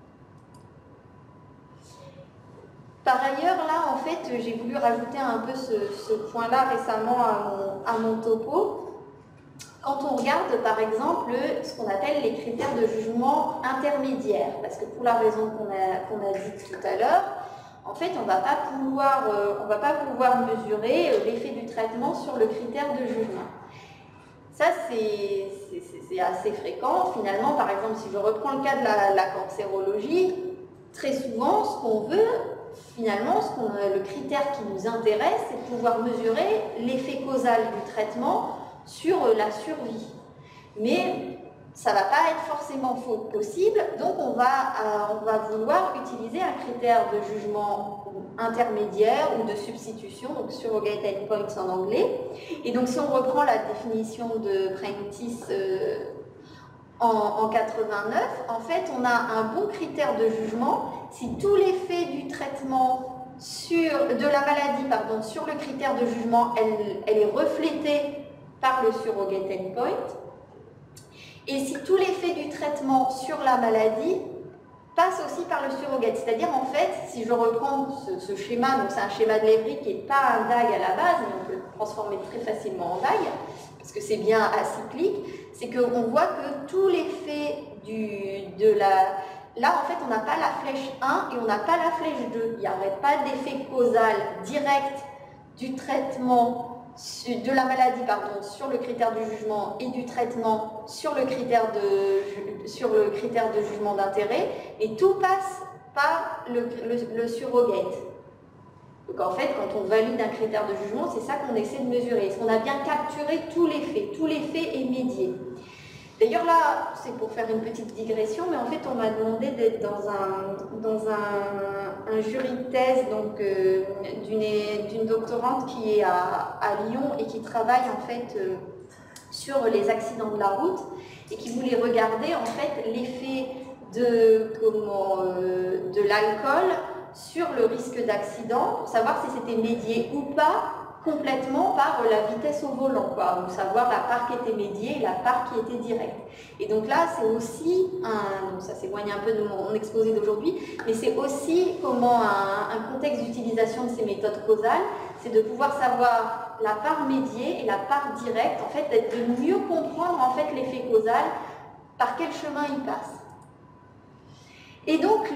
Par ailleurs, là, en fait, j'ai voulu rajouter un peu ce point-là récemment à mon topo. Quand on regarde, par exemple, ce qu'on appelle les critères de jugement intermédiaires, parce que pour la raison qu'on a dite tout à l'heure, en fait, on ne va pas pouvoir mesurer l'effet du traitement sur le critère de jugement. Ça, c'est assez fréquent. Finalement, par exemple, si je reprends le cas de la cancérologie, très souvent, ce qu'on veut, finalement, le critère qui nous intéresse, c'est de pouvoir mesurer l'effet causal du traitement sur la survie. Mais ça ne va pas être forcément possible, donc on va vouloir utiliser un critère de jugement intermédiaire ou de substitution, donc surrogate endpoints en anglais. Et donc si on reprend la définition de Prentice en 89, en fait on a un bon critère de jugement si tout l'effet du traitement de la maladie sur le critère de jugement, elle est reflétée par le surrogate endpoint. Et si tout l'effet du traitement sur la maladie passe aussi par le surrogate, c'est-à-dire en fait, si je reprends ce schéma, donc c'est un schéma de Levry qui n'est pas un DAG à la base, mais on peut le transformer très facilement en DAG, parce que c'est bien acyclique, c'est qu'on voit que tout l'effet là, en fait, on n'a pas la flèche 1 et on n'a pas la flèche 2. Il n'y aurait pas d'effet causal direct du traitement de la maladie, pardon, sur le critère du jugement et du traitement sur le critère de jugement d'intérêt, et tout passe par le surrogate. Donc en fait, quand on valide un critère de jugement, c'est ça qu'on essaie de mesurer. Est-ce qu'on a bien capturé tous les faits? Tous les faits est médié. D'ailleurs là, c'est pour faire une petite digression, mais en fait on m'a demandé d'être dans un jury de thèse d'une doctorante qui est à Lyon et qui travaille en fait sur les accidents de la route et qui voulait regarder en fait l'effet de l'alcool sur le risque d'accident pour savoir si c'était médié ou pas complètement par la vitesse au volant, quoi, ou savoir la part qui était médiée et la part qui était directe. Et donc là, c'est aussi, ça s'éloigne un peu de mon exposé d'aujourd'hui, mais c'est aussi comment un contexte d'utilisation de ces méthodes causales, c'est de pouvoir savoir la part médiée et la part directe, en fait, de mieux comprendre en fait l'effet causal, par quel chemin il passe. Et donc,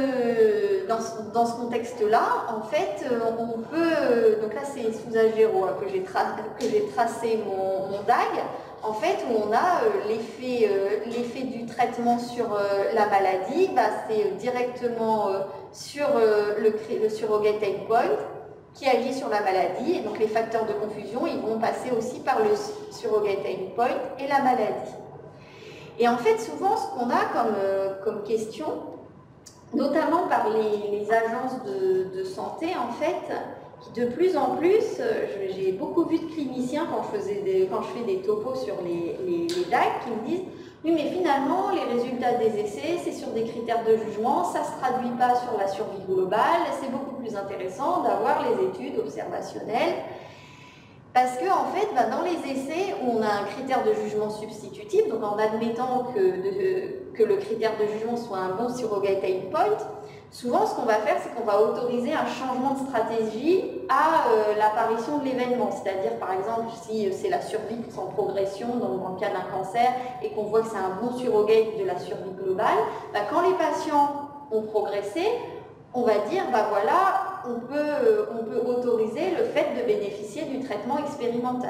dans ce contexte-là, en fait, on peut, donc là c'est sous Agéro que j'ai tracé mon DAG, en fait, où on a l'effet du traitement sur la maladie, c'est directement sur le surrogate endpoint qui agit sur la maladie, et donc les facteurs de confusion, ils vont passer aussi par le surrogate endpoint et la maladie. Et en fait, souvent, ce qu'on a comme question, notamment par les agences de santé, en fait, qui de plus en plus, j'ai beaucoup vu de cliniciens quand je fais des topos sur les DAC qui me disent « Oui, mais finalement, les résultats des essais, c'est sur des critères de jugement, ça ne se traduit pas sur la survie globale, c'est beaucoup plus intéressant d'avoir les études observationnelles. » Parce que, en fait, dans les essais où on a un critère de jugement substitutif, donc en admettant que le critère de jugement soit un bon surrogate endpoint, souvent ce qu'on va faire, c'est qu'on va autoriser un changement de stratégie à l'apparition de l'événement. C'est-à-dire, par exemple, si c'est la survie sans progression, donc dans le cas d'un cancer, et qu'on voit que c'est un bon surrogate de la survie globale, quand les patients ont progressé, on va dire, voilà, on peut autoriser le fait de bénéficier du traitement expérimental.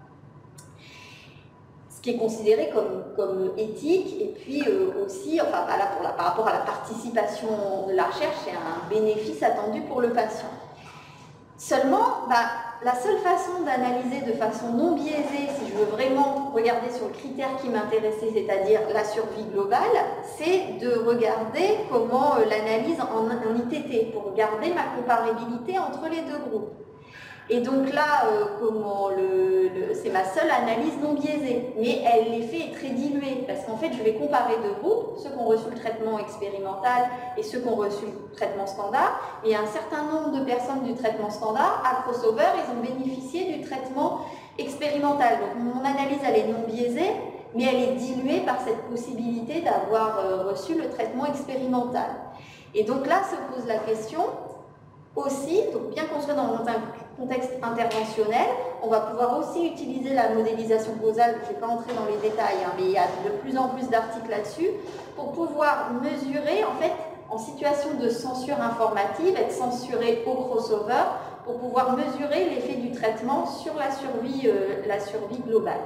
Ce qui est considéré comme éthique, et puis aussi, enfin, par rapport à la participation de la recherche, c'est un bénéfice attendu pour le patient. Seulement, la seule façon d'analyser de façon non biaisée, si je veux vraiment regarder sur le critère qui m'intéressait, c'est-à-dire la survie globale, c'est de regarder comment l'analyse en ITT, pour regarder ma comparabilité entre les deux groupes. Et donc là, c'est ma seule analyse non biaisée, mais l'effet est très dilué, parce qu'en fait, je vais comparer deux groupes, ceux qui ont reçu le traitement expérimental et ceux qui ont reçu le traitement standard. Et il y a un certain nombre de personnes du traitement standard, à crossover, ils ont bénéficié du traitement expérimental. Donc mon analyse, elle est non biaisée, mais elle est diluée par cette possibilité d'avoir reçu le traitement expérimental. Et donc là se pose la question aussi, donc bien qu'on soit dans un contexte interventionnel, on va pouvoir aussi utiliser la modélisation causale, je ne vais pas entrer dans les détails, mais il y a de plus en plus d'articles là-dessus, pour pouvoir mesurer, en fait, en situation de censure informative, être censuré au crossover, pour pouvoir mesurer l'effet du traitement sur la survie globale.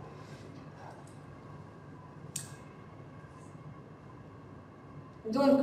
Donc,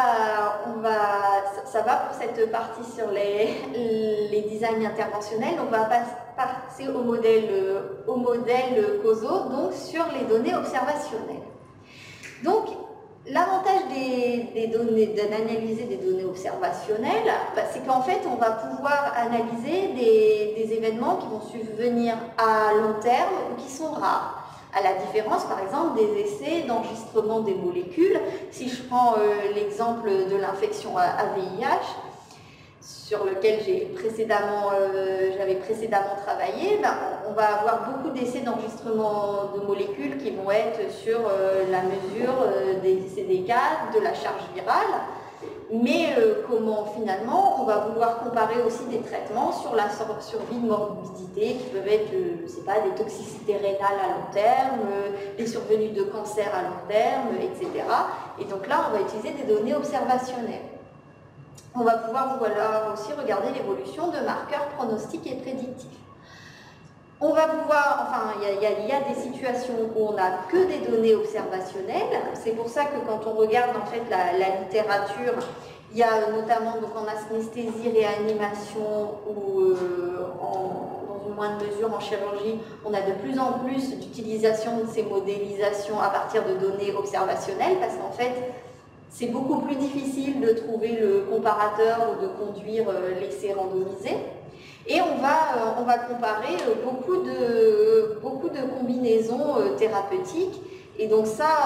ça va pour cette partie sur les designs interventionnels. On va passer au modèle causaux, donc sur les données observationnelles. Donc, l'avantage d'analyser des données observationnelles, c'est qu'en fait, on va pouvoir analyser des événements qui vont survenir à long terme ou qui sont rares. À la différence, par exemple, des essais d'enregistrement des molécules. Si je prends l'exemple de l'infection à VIH, sur lequel j'avais précédemment travaillé, on va avoir beaucoup d'essais d'enregistrement de molécules qui vont être sur la mesure des CDK, de la charge virale. Mais comment finalement on va vouloir comparer aussi des traitements sur la survie de morbidité qui peuvent être, je ne sais pas, des toxicités rénales à long terme, des survenues de cancer à long terme, etc. Et donc là, on va utiliser des données observationnelles. On va pouvoir aussi regarder l'évolution de marqueurs pronostiques et prédictifs. On va pouvoir, enfin, il y a des situations où on n'a que des données observationnelles. C'est pour ça que quand on regarde en fait la littérature, il y a notamment donc, en anesthésie, réanimation ou dans une moindre mesure en chirurgie, on a de plus en plus d'utilisation de ces modélisations à partir de données observationnelles parce qu'en fait, c'est beaucoup plus difficile de trouver le comparateur ou de conduire l'essai randomisé. Et on va comparer beaucoup de combinaisons thérapeutiques. Et donc ça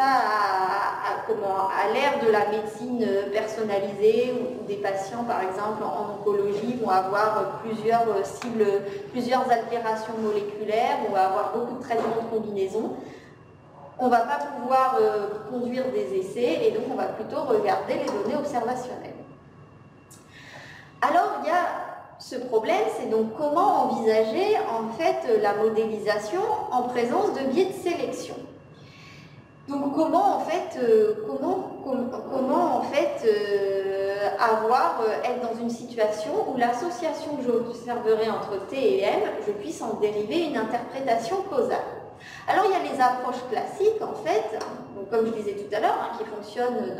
à l'ère de la médecine personnalisée, où des patients, par exemple, en oncologie, vont avoir plusieurs cibles, plusieurs altérations moléculaires, on va avoir beaucoup de traitements de combinaison. On ne va pas pouvoir conduire des essais, et donc on va plutôt regarder les données observationnelles. Alors, il y a ce problème, c'est donc comment envisager en fait la modélisation en présence de biais de sélection. Donc comment en fait, être dans une situation où l'association que j'observerai entre T et M, je puisse en dériver une interprétation causale. Alors il y a les approches classiques en fait, donc, comme je disais tout à l'heure, qui fonctionnent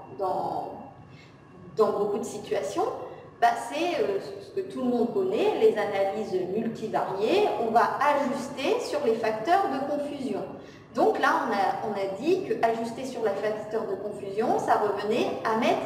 dans beaucoup de situations. C'est ce que tout le monde connaît, les analyses multivariées. On va ajuster sur les facteurs de confusion. Donc là, on a dit qu'ajuster sur les facteurs de confusion, ça revenait à mettre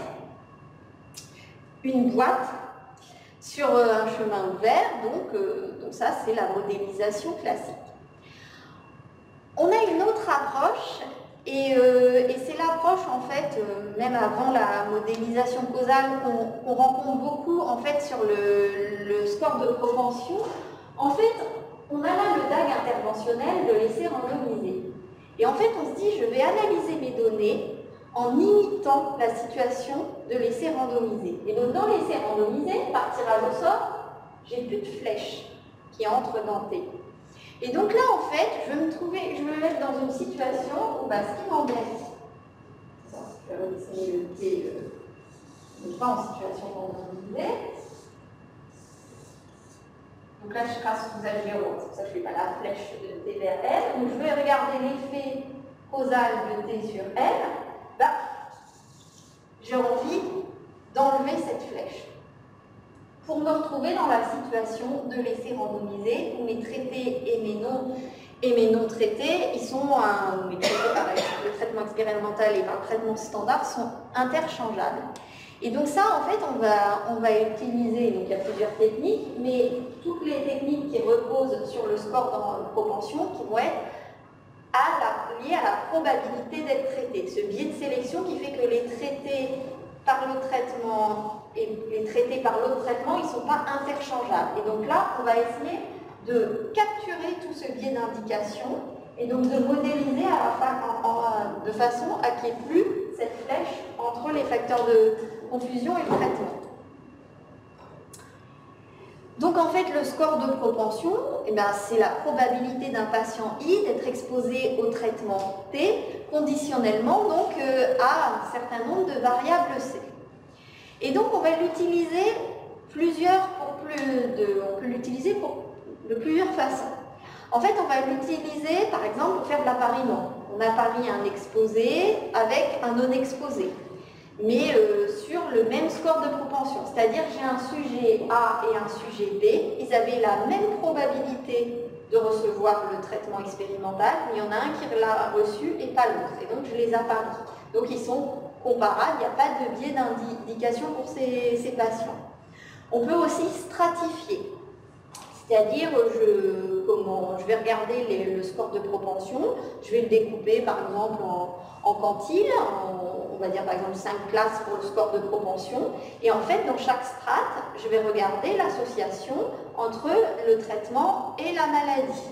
une boîte sur un chemin ouvert. Donc ça, c'est la modélisation classique. On a une autre approche. Et c'est l'approche, en fait, même avant la modélisation causale, qu'on rencontre beaucoup, en fait, sur le score de propension. En fait, on a là le DAG interventionnel de l'essai randomisé. Et en fait, on se dit, je vais analyser mes données en imitant la situation de l'essai randomisé. Et donc, dans l'essai randomisé, par tirage au sort, j'ai plus de flèches qui entrent dans T. Et donc là, en fait, je vais me mettre dans une situation où ce qui m'embête, je vais redessiner le T, pas en situation randomisée. Donc là, je trace sous H0, c'est pour ça que je ne fais pas la flèche de T vers L. Donc je vais regarder l'effet causal de T sur L. J'ai envie d'enlever cette flèche pour me retrouver dans la situation de l'essai randomisé où mes traités et mes non traités, mes traités par le traitement expérimental et par le traitement standard sont interchangeables. Et donc ça, en fait, on va utiliser, donc il y a plusieurs techniques, mais toutes les techniques qui reposent sur le score dans propension qui vont être liées à la probabilité d'être traités. Ce biais de sélection qui fait que les traités par le traitement et les traités par l'autre traitement, ils ne sont pas interchangeables. Et donc là, on va essayer de capturer tout ce biais d'indication et donc de modéliser de façon à qu'il n'y ait plus cette flèche entre les facteurs de confusion et le traitement. Donc en fait, le score de propension, c'est la probabilité d'un patient I d'être exposé au traitement T, conditionnellement donc à un certain nombre de variables C. Et donc on va l'utiliser on peut l'utiliser de plusieurs façons. En fait, on va l'utiliser par exemple pour faire de l'appariement. On apparie un exposé avec un non exposé, mais sur le même score de propension. C'est-à-dire j'ai un sujet A et un sujet B, ils avaient la même probabilité de recevoir le traitement expérimental, mais il y en a un qui l'a reçu et pas l'autre. Et donc je les apparie. Donc ils sont comparables, il n'y a pas de biais d'indication pour ces patients. On peut aussi stratifier, c'est-à-dire je vais regarder le score de propension, je vais le découper par exemple en quantiles, on va dire par exemple 5 classes pour le score de propension, et en fait dans chaque strate, je vais regarder l'association entre le traitement et la maladie.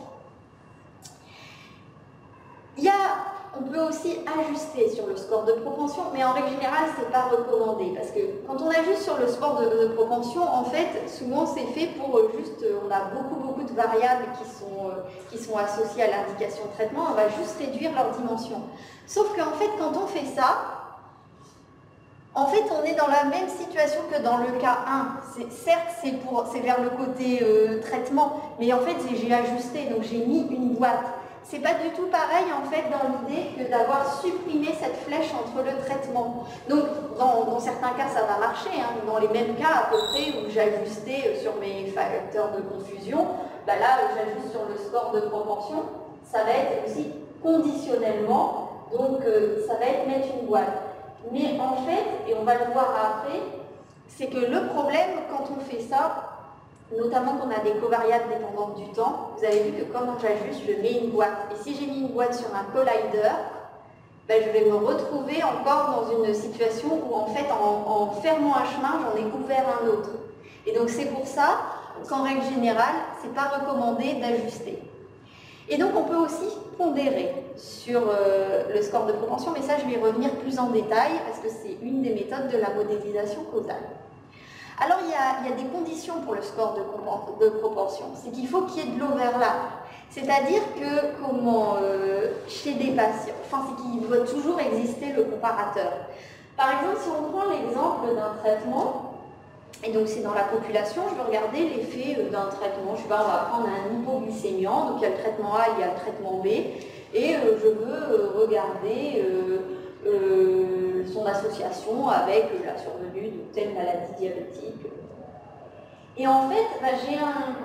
On peut aussi ajuster sur le score de propension, mais en règle générale, ce n'est pas recommandé. Parce que quand on ajuste sur le score de propension, en fait, souvent c'est fait pour on a beaucoup de variables qui sont associées à l'indication de traitement, on va juste réduire leur dimension. Sauf qu'en fait, quand on fait ça, En fait, on est dans la même situation que dans le cas 1. Certes, c'est vers le côté traitement, mais en fait, j'ai ajusté, donc j'ai mis une boîte. C'est pas du tout pareil en fait dans l'idée que d'avoir supprimé cette flèche entre le traitement. Donc dans certains cas ça va marcher, hein, dans les mêmes cas à peu près où j'ai ajusté sur mes facteurs de confusion, bah là j'ajuste sur le score de proportion, ça va être aussi conditionnellement, donc ça va être mettre une boîte. Mais en fait, et on va le voir après, c'est que le problème quand on fait ça, notamment qu'on a des covariates dépendantes du temps, vous avez vu que quand j'ajuste, je mets une boîte. Et si j'ai mis une boîte sur un collider, ben je vais me retrouver encore dans une situation où en fait, en fermant un chemin, j'en ai ouvert un autre. Et donc c'est pour ça qu'en règle générale, ce n'est pas recommandé d'ajuster. Et donc on peut aussi pondérer sur le score de propension, mais ça je vais y revenir plus en détail parce que c'est une des méthodes de la modélisation causale. Alors il y a des conditions pour le score de proportion, c'est qu'il faut qu'il y ait de l'overlap, c'est-à-dire que chez des patients, c'est qu'il doit toujours exister le comparateur. Par exemple, si on prend l'exemple d'un traitement, et donc c'est dans la population, je veux regarder l'effet d'un traitement, je sais pas, on va prendre un hypoglycémiant, donc il y a le traitement A, il y a le traitement B, et je veux regarder son association avec la survenue de telle maladie diabétique. Et en fait, j'ai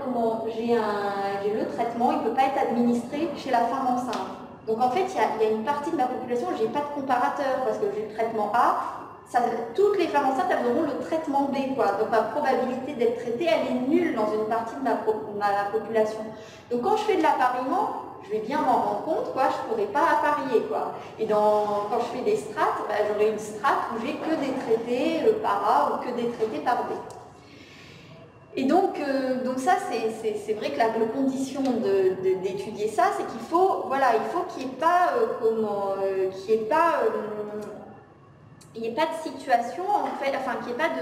le traitement, il ne peut pas être administré chez la femme enceinte. Donc en fait, il y a une partie de ma population, je n'ai pas de comparateur, parce que j'ai le traitement A, toutes les femmes enceintes, elles auront le traitement B, quoi. Donc ma probabilité d'être traitée, elle est nulle dans une partie de ma population. Donc quand je fais de l'appariement, je vais bien m'en rendre compte, quoi, je ne pourrai pas apparier, quoi. Et quand je fais des strates, j'aurai une strate où j'ai que des traités par A ou que des traités par B. Et donc ça, c'est vrai que la condition d'étudier ça, c'est qu'il faut, qu'il n'y ait pas, il n'y ait pas de situation, en fait, qu'il n'y ait pas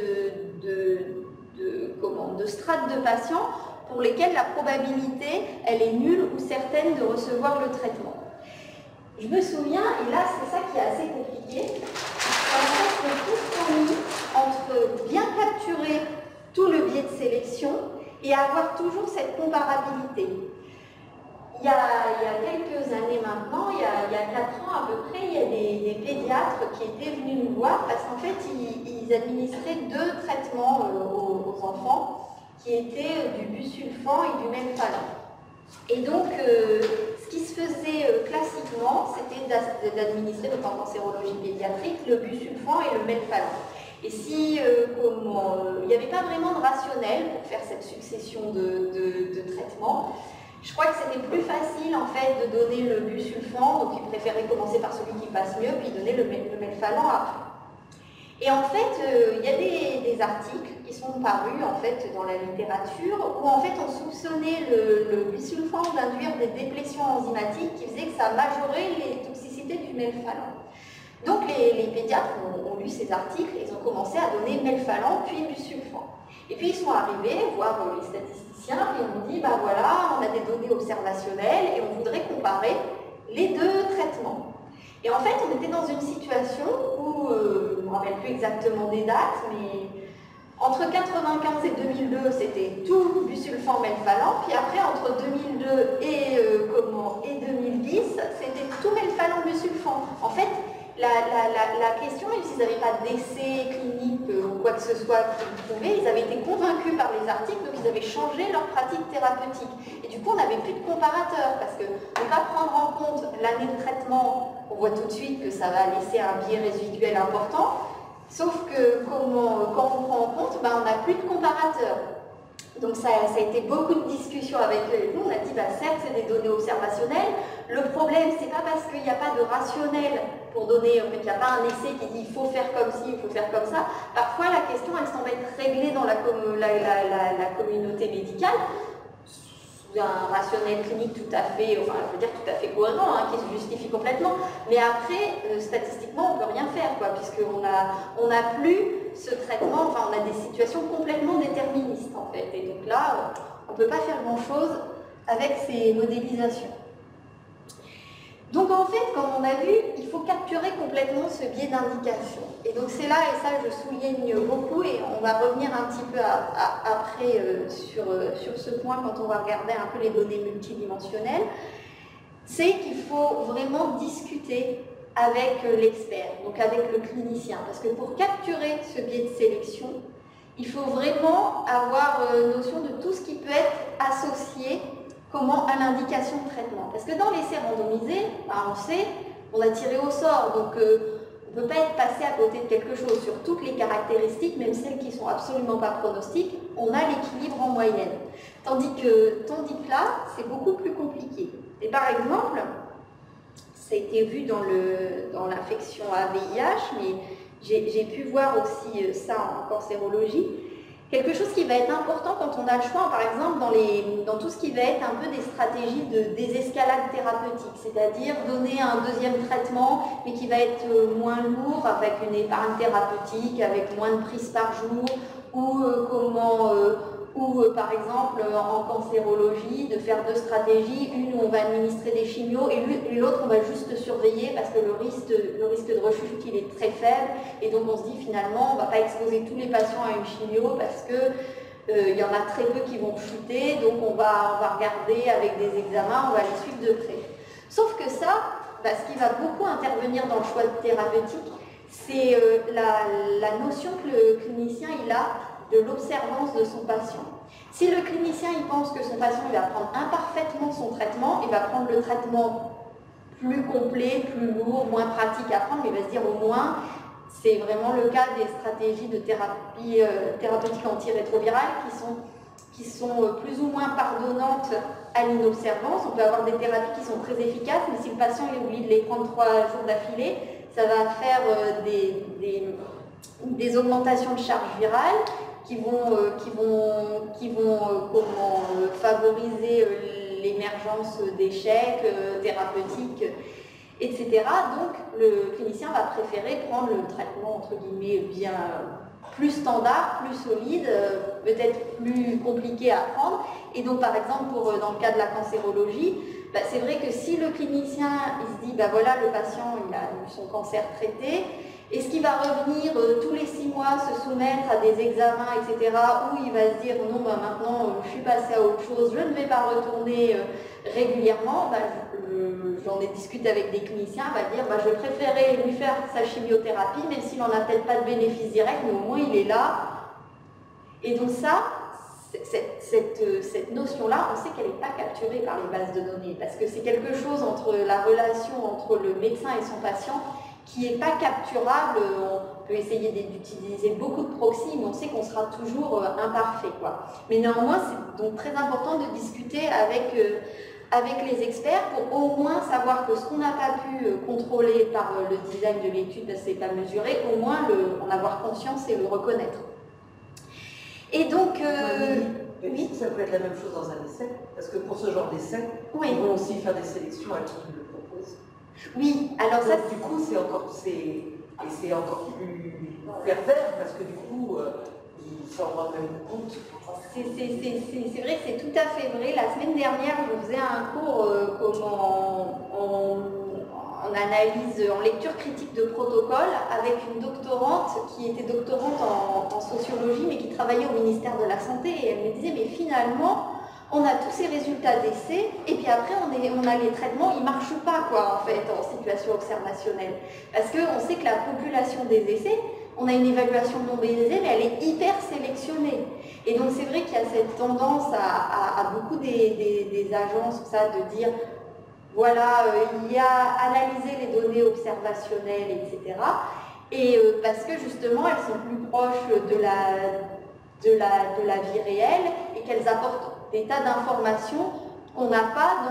de strate de patients pour lesquels la probabilité, elle est nulle ou certaine de recevoir le traitement. Je me souviens, et là c'est ça qui est assez compliqué, c'est en fait le compromis entre bien capturer tout le biais de sélection et avoir toujours cette comparabilité. Il y a quelques années maintenant, il y a 4 ans à peu près, il y a des pédiatres qui étaient venus nous voir parce qu'en fait, ils administraient 2 traitements aux enfants qui étaient du busulfan et du melphalan. Et donc, ce qui se faisait classiquement, c'était d'administrer, donc en cancérologie pédiatrique, le busulfan et le melphalan. Et si il n'y avait pas vraiment de rationnel pour faire cette succession de traitements, je crois que c'était plus facile en fait de donner le busulfan, donc ils préféraient commencer par celui qui passe mieux, puis donner le melphalan après. Et en fait, il y a des articles qui sont parus en fait dans la littérature où en fait on soupçonnait le busulfan d'induire des déplétions enzymatiques qui faisaient que ça majorait les toxicités du melphalan. Donc les pédiatres ont lu ces articles, ils ont commencé à donner melphalan puis busulfan. Et puis ils sont arrivés voir les statisticiens et ils ont dit, voilà, on a des données observationnelles et on voudrait comparer les 2 traitements. Et en fait, on était dans une situation où, je ne me rappelle plus exactement des dates, mais entre 1995 et 2002, c'était tout busulfan melphalan, puis après, entre 2002 et 2010, c'était tout melphalan busulfan. En fait, la question, même s'ils n'avaient pas d'essai clinique ou quoi que ce soit qu'ils trouvaient, ils avaient été convaincus par les articles, donc ils avaient changé leur pratique thérapeutique. Et du coup, on n'avait plus de comparateur, parce que ne pas prendre en compte l'année de traitement, on voit tout de suite que ça va laisser un biais résiduel important, sauf que quand on prend en compte, on n'a plus de comparateur. Donc ça a été beaucoup de discussions avec nous, on a dit certes c'est des données observationnelles, le problème c'est pas parce qu'il n'y a pas de rationnel pour donner, en fait il n'y a pas un essai qui dit il faut faire comme ci, il faut faire comme ça, parfois la question elle semble être réglée dans la communauté médicale, sous un rationnel clinique tout à fait, tout à fait cohérent, qui se justifie complètement, mais après statistiquement on ne peut rien faire, puisqu'on n'a plus ce traitement, on a des situations complètement déterministes en fait, et donc là on ne peut pas faire grand chose avec ces modélisations. Donc en fait, comme on a vu, il faut capturer complètement ce biais d'indication. Et donc c'est là, et ça je souligne beaucoup, et on va revenir un petit peu après sur ce point quand on va regarder un peu les données multidimensionnelles, c'est qu'il faut vraiment discuter avec l'expert, donc avec le clinicien. Parce que pour capturer ce biais de sélection, il faut vraiment avoir notion de tout ce qui peut être associé à l'indication de traitement. Parce que dans l'essai randomisé, on sait, on a tiré au sort, donc on ne peut pas être passé à côté de quelque chose. Sur toutes les caractéristiques, même celles qui ne sont absolument pas pronostiques, on a l'équilibre en moyenne. Tandis que là, c'est beaucoup plus compliqué. Et par exemple, ça a été vu dans l'infection à VIH, mais j'ai pu voir aussi ça en cancérologie. Quelque chose qui va être important quand on a le choix, par exemple, dans tout ce qui va être un peu des stratégies de désescalade thérapeutique, c'est-à-dire donner un deuxième traitement, mais qui va être moins lourd, avec une épargne thérapeutique, avec moins de prises par jour, ou par exemple en cancérologie, de faire deux stratégies, une où on va administrer des chimios et l'autre on va juste surveiller parce que le risque de rechute il est très faible et donc on se dit finalement on ne va pas exposer tous les patients à une chimio parce que il y en a très peu qui vont chuter, donc on va regarder avec des examens, on va les suivre de près. Sauf que ça, ce qui va beaucoup intervenir dans le choix thérapeutique, c'est la notion que le clinicien il a de l'observance de son patient. Si le clinicien il pense que son patient il va prendre imparfaitement son traitement, il va prendre le traitement plus complet, plus lourd, moins pratique à prendre, mais il va se dire au moins, c'est vraiment le cas des stratégies de thérapie thérapeutique antirétrovirale qui sont plus ou moins pardonnantes à l'inobservance. On peut avoir des thérapies qui sont très efficaces, mais si le patient est obligé de les prendre 3 jours d'affilée, ça va faire des augmentations de charge virale qui vont favoriser l'émergence d'échecs thérapeutiques, etc. Donc le clinicien va préférer prendre le traitement entre guillemets bien plus standard, plus solide, peut-être plus compliqué à prendre. Et donc par exemple dans le cas de la cancérologie, c'est vrai que si le clinicien il se dit voilà le patient il a eu son cancer traité, est-ce qu'il va revenir tous les 6 mois se soumettre à des examens, etc. Ou il va se dire non, maintenant je suis passé à autre chose, je ne vais pas retourner régulièrement. J'en ai discuté avec des cliniciens, va dire je préférais lui faire sa chimiothérapie, même s'il n'en a peut-être pas de bénéfice direct, mais au moins il est là. Et donc ça, cette notion-là, on sait qu'elle n'est pas capturée par les bases de données, parce que c'est quelque chose entre la relation entre le médecin et son patient qui n'est pas capturable. On peut essayer d'utiliser beaucoup de proxys, mais on sait qu'on sera toujours imparfait, quoi. Mais néanmoins, c'est donc très important de discuter avec les experts pour au moins savoir que ce qu'on n'a pas pu contrôler par le design de l'étude, parce que c'est pas mesuré, au moins en avoir conscience et le reconnaître. Et donc... oui. Ça peut être la même chose dans un essai, parce que pour ce genre d'essai, oui. Ils vont aussi faire des sélections à qui le propose. Oui, alors donc, ça... Du coup, c'est encore plus pervers, parce que du coup, ils s'en rendent même compte. C'est vrai que c'est tout à fait vrai. La semaine dernière, je faisais un cours en analyse, en lecture critique de protocole avec une doctorante qui était doctorante en sociologie, mais qui travaillait au ministère de la Santé. Et elle me disait, mais finalement, on a tous ces résultats d'essai, et puis après on a les traitements, ils ne marchent pas quoi en fait en situation observationnelle. Parce qu'on sait que la population des essais, on a une évaluation non biaisée, mais elle est hyper sélectionnée. Et donc c'est vrai qu'il y a cette tendance à beaucoup des agences ça, de dire voilà, il y a analysé les données observationnelles, etc. Et parce que justement elles sont plus proches de la vie réelle et qu'elles apportent des tas d'informations qu'on n'a pas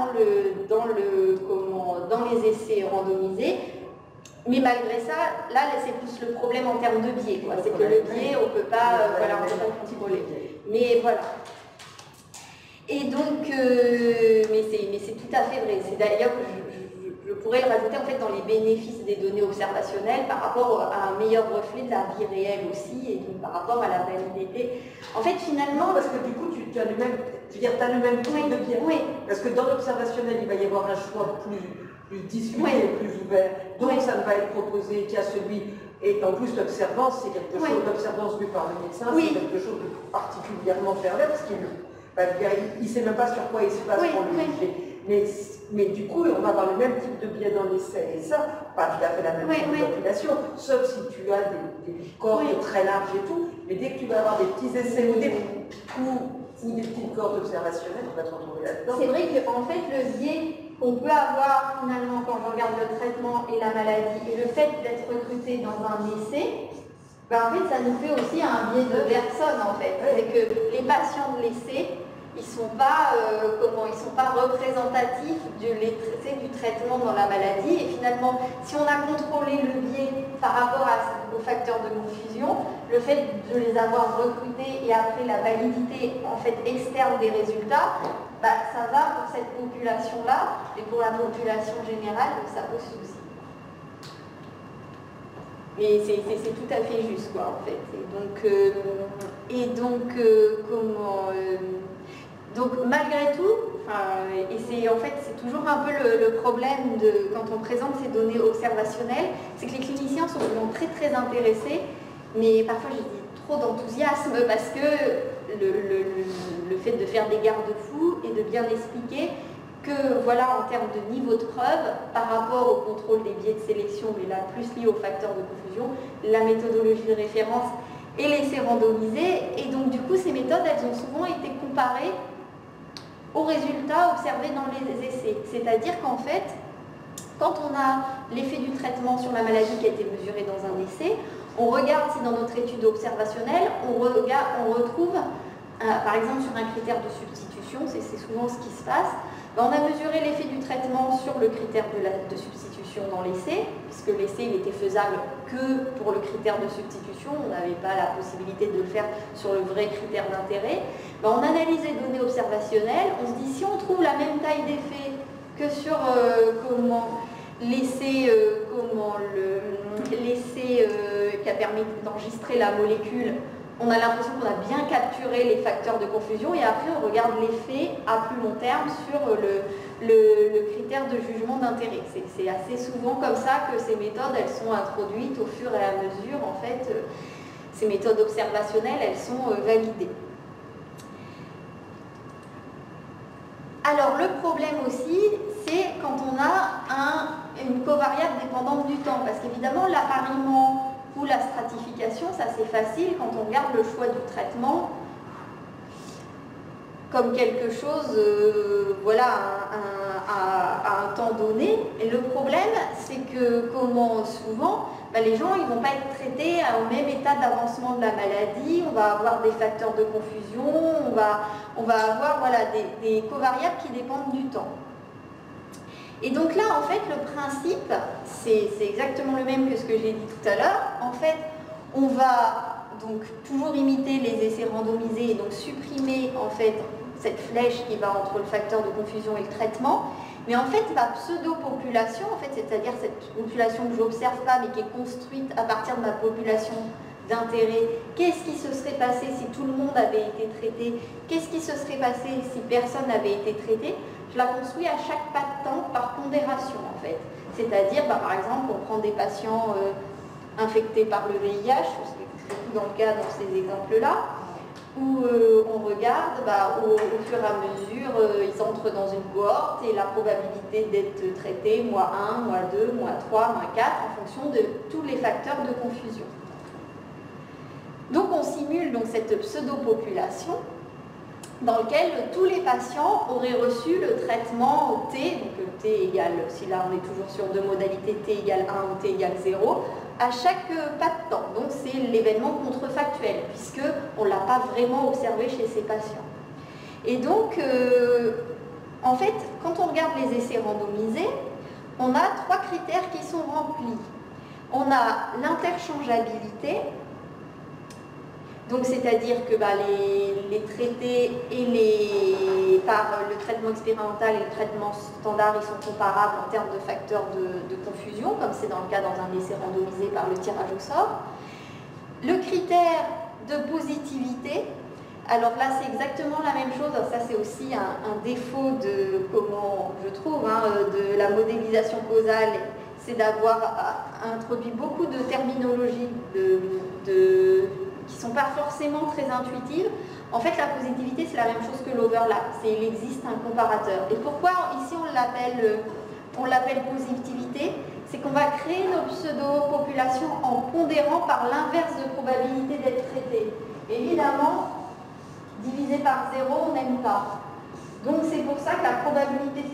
dans les essais randomisés. Mais malgré ça, là c'est plus le problème en termes de biais. C'est que le biais, on ne peut pas contrôler. Mais voilà. Et donc, mais c'est tout à fait vrai. C'est d'ailleurs, je pourrais le rajouter en fait dans les bénéfices des données observationnelles par rapport à un meilleur reflet de la vie réelle aussi, et donc par rapport à la validité. En fait, finalement... Parce que du coup, tu as le même type de biais. Oui. Parce que dans l'observationnel, il va y avoir un choix plus plus discuté, Oui. plus ouvert. Donc Oui. ça ne va être proposé qu'à celui. Et en plus, l'observance, c'est quelque chose, l'observance vue par le médecin, c'est quelque chose de particulièrement pervers, parce qu'il ne sait même pas sur quoi il se passe pour le juger. Mais du coup, on va avoir le même type de biais dans l'essai, et ça, pas tout à fait la même population, sauf si tu as des cohortes très larges et tout, mais dès que tu vas avoir des petits essais ou des petites cohortes observationnelles, tu vas te retrouver là-dedans. C'est vrai qu'en fait, le biais qu'on peut avoir finalement quand on regarde le traitement et la maladie, et le fait d'être recruté dans un essai, ben en fait, ça nous fait aussi un biais de personne en fait. C'est que les patients de l'essai, ils ne sont pas représentatifs du traitement dans la maladie. Et finalement, si on a contrôlé le biais par rapport aux facteurs de confusion, le fait de les avoir recrutés et après la validité en fait externe des résultats, bah, ça va pour cette population-là, et pour la population générale, ça pose souci. Mais c'est tout à fait juste, quoi, en fait. Donc malgré tout, et c'est en fait c'est toujours un peu le problème quand on présente ces données observationnelles, c'est que les cliniciens sont souvent très très intéressés, mais parfois j'ai dit trop d'enthousiasme parce que le fait de faire des garde-fous et de bien expliquer que voilà, en termes de niveau de preuve, par rapport au contrôle des biais de sélection, mais là plus lié aux facteurs de confusion, la méthodologie de référence et l'essai randomisé, et donc du coup ces méthodes elles ont souvent été comparées aux résultats observés dans les essais. C'est-à-dire qu'en fait, quand on a l'effet du traitement sur la maladie qui a été mesuré dans un essai, on regarde si dans notre étude observationnelle, on retrouve, par exemple sur un critère de substitution, c'est souvent ce qui se passe, on a mesuré l'effet du traitement sur le critère de substitution dans l'essai, puisque l'essai il était faisable que pour le critère de substitution, on n'avait pas la possibilité de le faire sur le vrai critère d'intérêt. On analyse les données observationnelles, on se dit si on trouve la même taille d'effet que sur l'essai qui a permis d'enregistrer la molécule, on a l'impression qu'on a bien capturé les facteurs de confusion et après on regarde l'effet à plus long terme sur le critère de jugement d'intérêt. C'est assez souvent comme ça que ces méthodes elles sont introduites au fur et à mesure. En fait, ces méthodes observationnelles elles sont validées. Alors le problème aussi, c'est quand on a une covariable dépendante du temps, parce qu'évidemment l'appariement ou la stratification, ça c'est facile quand on regarde le choix du traitement comme quelque chose voilà, à un temps donné. Et le problème, c'est que souvent, les gens ils ne vont pas être traités au même état d'avancement de la maladie, on va avoir des facteurs de confusion, on va avoir voilà, des covariables qui dépendent du temps. Et donc là, en fait, le principe, c'est exactement le même que ce que j'ai dit tout à l'heure. En fait, on va donc toujours imiter les essais randomisés et donc supprimer en fait cette flèche qui va entre le facteur de confusion et le traitement. Mais en fait, ma pseudo-population, en fait, c'est-à-dire cette population que je n'observe pas mais qui est construite à partir de ma population d'intérêt, qu'est-ce qui se serait passé si tout le monde avait été traité? Qu'est-ce qui se serait passé si personne n'avait été traité? Je la construis à chaque pas de temps par pondération en fait. C'est-à-dire, par exemple, on prend des patients infectés par le VIH, c'est beaucoup dans le cas dans ces exemples-là, où on regarde au fur et à mesure, ils entrent dans une cohorte et la probabilité d'être traités, -1, -2, -3, -4, en fonction de tous les facteurs de confusion. Donc on simule donc cette pseudo-population dans lequel tous les patients auraient reçu le traitement T, donc T égale, si là on est toujours sur deux modalités, T égale 1 ou T égale 0, à chaque pas de temps. Donc c'est l'événement contrefactuel, puisqu'on ne l'a pas vraiment observé chez ces patients. Et donc, en fait, quand on regarde les essais randomisés, on a 3 critères qui sont remplis. On a l'interchangeabilité, donc c'est-à-dire que les traités par le traitement expérimental et le traitement standard, ils sont comparables en termes de facteurs de confusion, comme c'est dans le cas dans un essai randomisé par le tirage au sort. Le critère de positivité, Alors là, c'est exactement la même chose. Ça, c'est aussi un défaut de, comment je trouve, de la modélisation causale, c'est d'avoir introduit beaucoup de terminologies qui ne sont pas forcément très intuitives. En fait, la positivité, c'est la même chose que l'overlap. Il existe un comparateur. Et pourquoi ici on l'appelle positivité? C'est qu'on va créer nos pseudo-populations en pondérant par l'inverse de probabilité d'être traité. Évidemment, divisé par 0, on n'aime pas. Donc c'est pour ça que la probabilité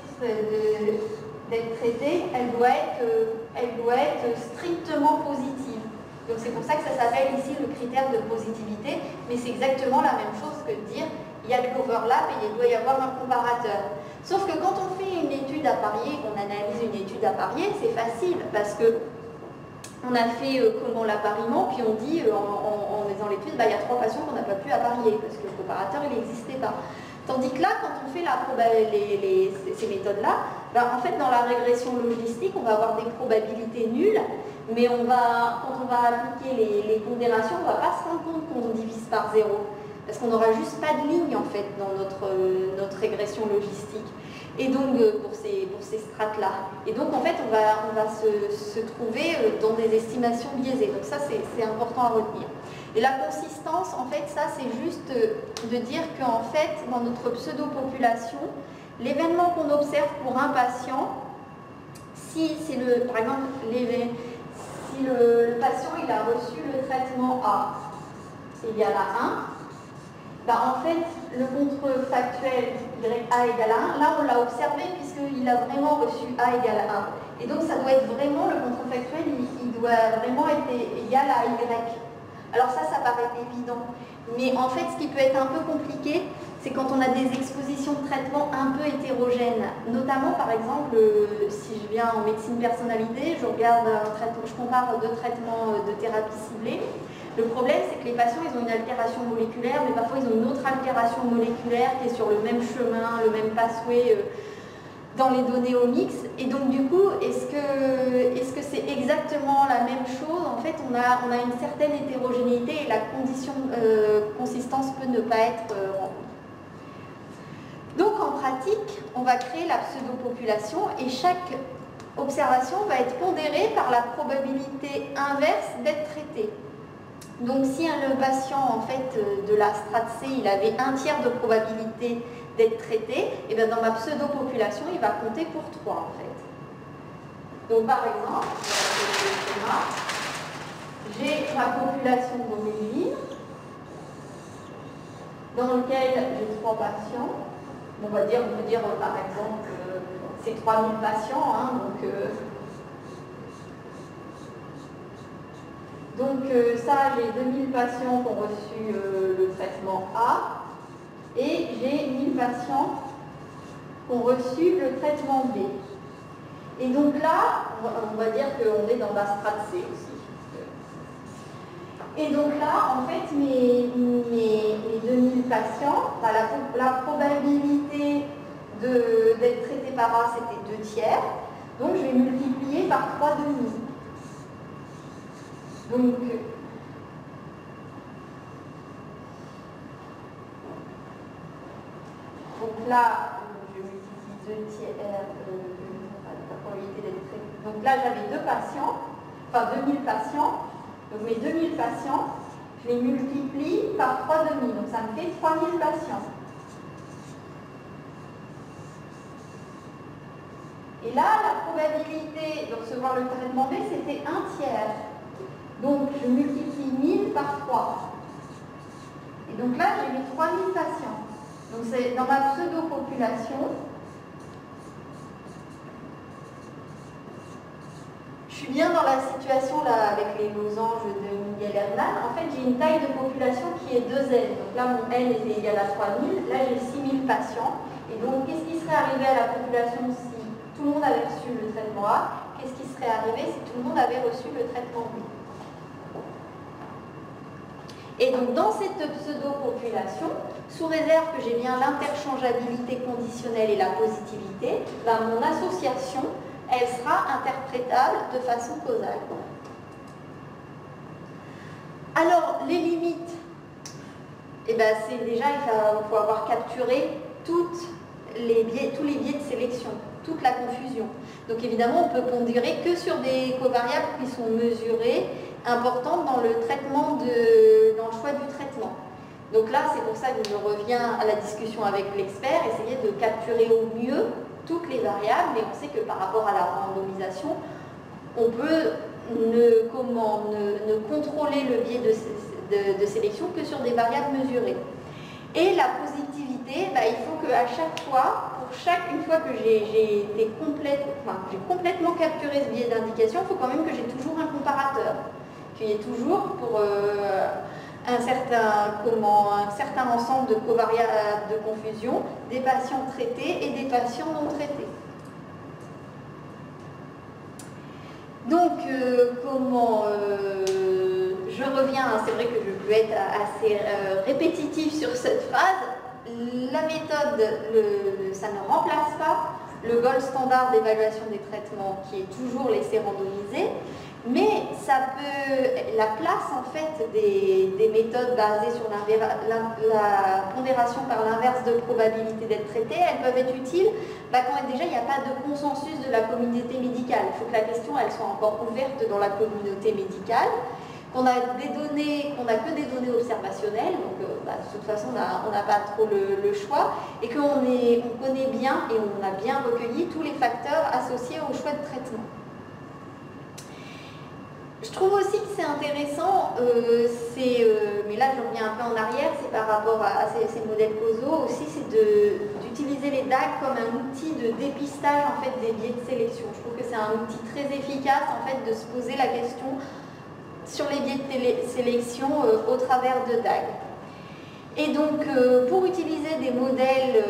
d'être traité, elle doit être strictement positive. Donc c'est pour ça que ça s'appelle ici le critère de positivité, mais c'est exactement la même chose que de dire il y a de l'overlap et il doit y avoir un comparateur. Sauf que quand on fait une étude à parier, qu'on analyse une étude à parier, c'est facile parce que on a fait comment l'appariement, puis on dit en faisant l'étude, il y a 3 patients qu'on n'a pas pu apparier parce que le comparateur il n'existait pas. Tandis que là, quand on fait ces méthodes-là, en fait, dans la régression logistique, on va avoir des probabilités nulles, mais quand on va appliquer les pondérations, on ne va pas se rendre compte qu'on divise par 0, parce qu'on n'aura juste pas de ligne, en fait, dans notre régression logistique. Et donc, pour ces strates-là. Et donc, en fait, on va se trouver dans des estimations biaisées. Donc ça, c'est important à retenir. Et la consistance, en fait, ça, c'est juste de dire qu'en fait, dans notre pseudo-population, l'événement qu'on observe pour un patient, si c'est par exemple, si le patient il a reçu le traitement A égale à 1, en fait, le contrefactuel YA égale à 1, là, on l'a observé puisqu'il a vraiment reçu A égale à 1. Et donc, ça doit être vraiment, le contrefactuel, il doit vraiment être égal à Y. Alors ça paraît évident. Mais en fait, ce qui peut être un peu compliqué, c'est quand on a des expositions de traitement un peu hétérogènes. Notamment, par exemple, si je viens en médecine personnalisée, je compare 2 traitements de thérapie ciblée. Le problème, c'est que les patients, ils ont une altération moléculaire, mais parfois, ils ont une autre altération moléculaire qui est sur le même chemin, le même pathway dans les données omics. Et donc, du coup, est-ce que c'est exactement la même chose? En fait, on a une certaine hétérogénéité et la condition consistance peut ne pas être remplie. Donc, en pratique, on va créer la pseudo-population et chaque observation va être pondérée par la probabilité inverse d'être traitée. Donc si le patient en fait de la strate C, il avait 1/3 de probabilité d'être traité, et bien dans ma pseudo-population, il va compter pour 3 en fait. Donc par exemple, j'ai ma population d'homéline, dans lequel j'ai 3 patients. On peut dire par exemple c'est 3000 patients, donc ça, j'ai 2000 patients qui ont reçu le traitement A et j'ai 1000 patients qui ont reçu le traitement B. Et donc là, on va dire qu'on est dans la strate C aussi. Et donc là, en fait, mes 2000 patients, la probabilité d'être traité par A, c'était 2/3. Donc je vais multiplier par 3,5. Donc là, je multiplie 2/3, la probabilité d'être traité. Donc là, j'avais 2000 patients. Donc mes 2000 patients, je les multiplie par 3,5. Donc ça me fait 3000 patients. Et là, la probabilité de recevoir le traitement B, c'était 1/3. Donc, je multiplie 1000 par 3. Et donc là, j'ai mis 3000 patients. Donc, c'est dans ma pseudo-population. Je suis bien dans la situation là avec les losanges de Miguel-Hernan. En fait, j'ai une taille de population qui est 2N. Donc là, mon N était égal à 3000. Là, j'ai 6000 patients. Et donc, qu'est-ce qui serait arrivé à la population si tout le monde avait reçu le traitement A? Qu'est-ce qui serait arrivé si tout le monde avait reçu le traitement B? Et donc dans cette pseudo-population, sous réserve que j'ai bien l'interchangeabilité conditionnelle et la positivité, mon association, elle sera interprétable de façon causale. Alors, les limites, Et ben c'est déjà, il faut avoir capturé tous les biais de sélection, toute la confusion. Donc évidemment, on peut pondérer que sur des covariables qui sont mesurées, importantes dans le traitement dans le choix du traitement. Donc là, c'est pour ça que je reviens à la discussion avec l'expert, essayer de capturer au mieux toutes les variables, et on sait que par rapport à la randomisation, on peut ne contrôler le biais de sélection que sur des variables mesurées. Et la positivité, il faut qu'à chaque fois, une fois que j'ai complètement capturé ce biais d'indication, il faut quand même que j'ai toujours un comparateur, qu'il y ait toujours pour un certain ensemble de covariables de confusion, des patients traités et des patients non traités. Donc, je reviens, c'est vrai que je peux être assez répétitif sur cette phrase. La méthode, ça ne remplace pas le gold standard d'évaluation des traitements qui est toujours laissé randomiser, mais ça peut, la place en fait des méthodes basées sur la pondération par l'inverse de probabilité d'être traitées, elles peuvent être utiles quand déjà il n'y a pas de consensus de la communauté médicale. Il faut que la question elle soit encore ouverte dans la communauté médicale, qu'on a que des données observationnelles, donc de toute façon on n'a pas trop le choix, et qu'on connaît bien et on a bien recueilli tous les facteurs associés au choix de traitement. Je trouve aussi que c'est intéressant, mais là je reviens un peu en arrière, c'est par rapport à ces modèles causaux aussi, c'est d'utiliser les DAG comme un outil de dépistage en fait, des biais de sélection. Je trouve que c'est un outil très efficace en fait, de se poser la question sur les biais de sélection au travers de DAG. Et donc pour utiliser des modèles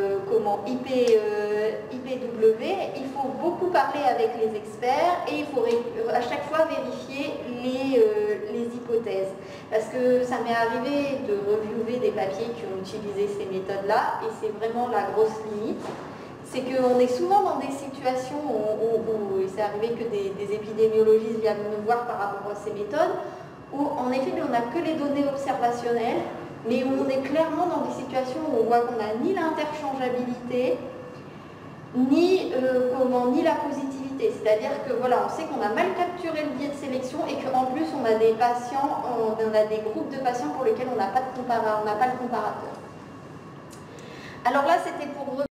IPW, il faut beaucoup parler avec les experts et il faut à chaque fois vérifier les hypothèses. Parce que ça m'est arrivé de reviewer des papiers qui ont utilisé ces méthodes-là et c'est vraiment la grosse limite. C'est qu'on est souvent dans des situations où c'est arrivé que des épidémiologistes viennent me voir par rapport à ces méthodes, où en effet on n'a que les données observationnelles, mais où on est clairement dans des situations où on voit qu'on n'a ni l'interchangeabilité, ni la positivité. C'est-à-dire que voilà, on sait qu'on a mal capturé le biais de sélection et qu'en plus on a des patients, on a des groupes de patients pour lesquels on n'a pas le comparateur. Alors là, c'était pour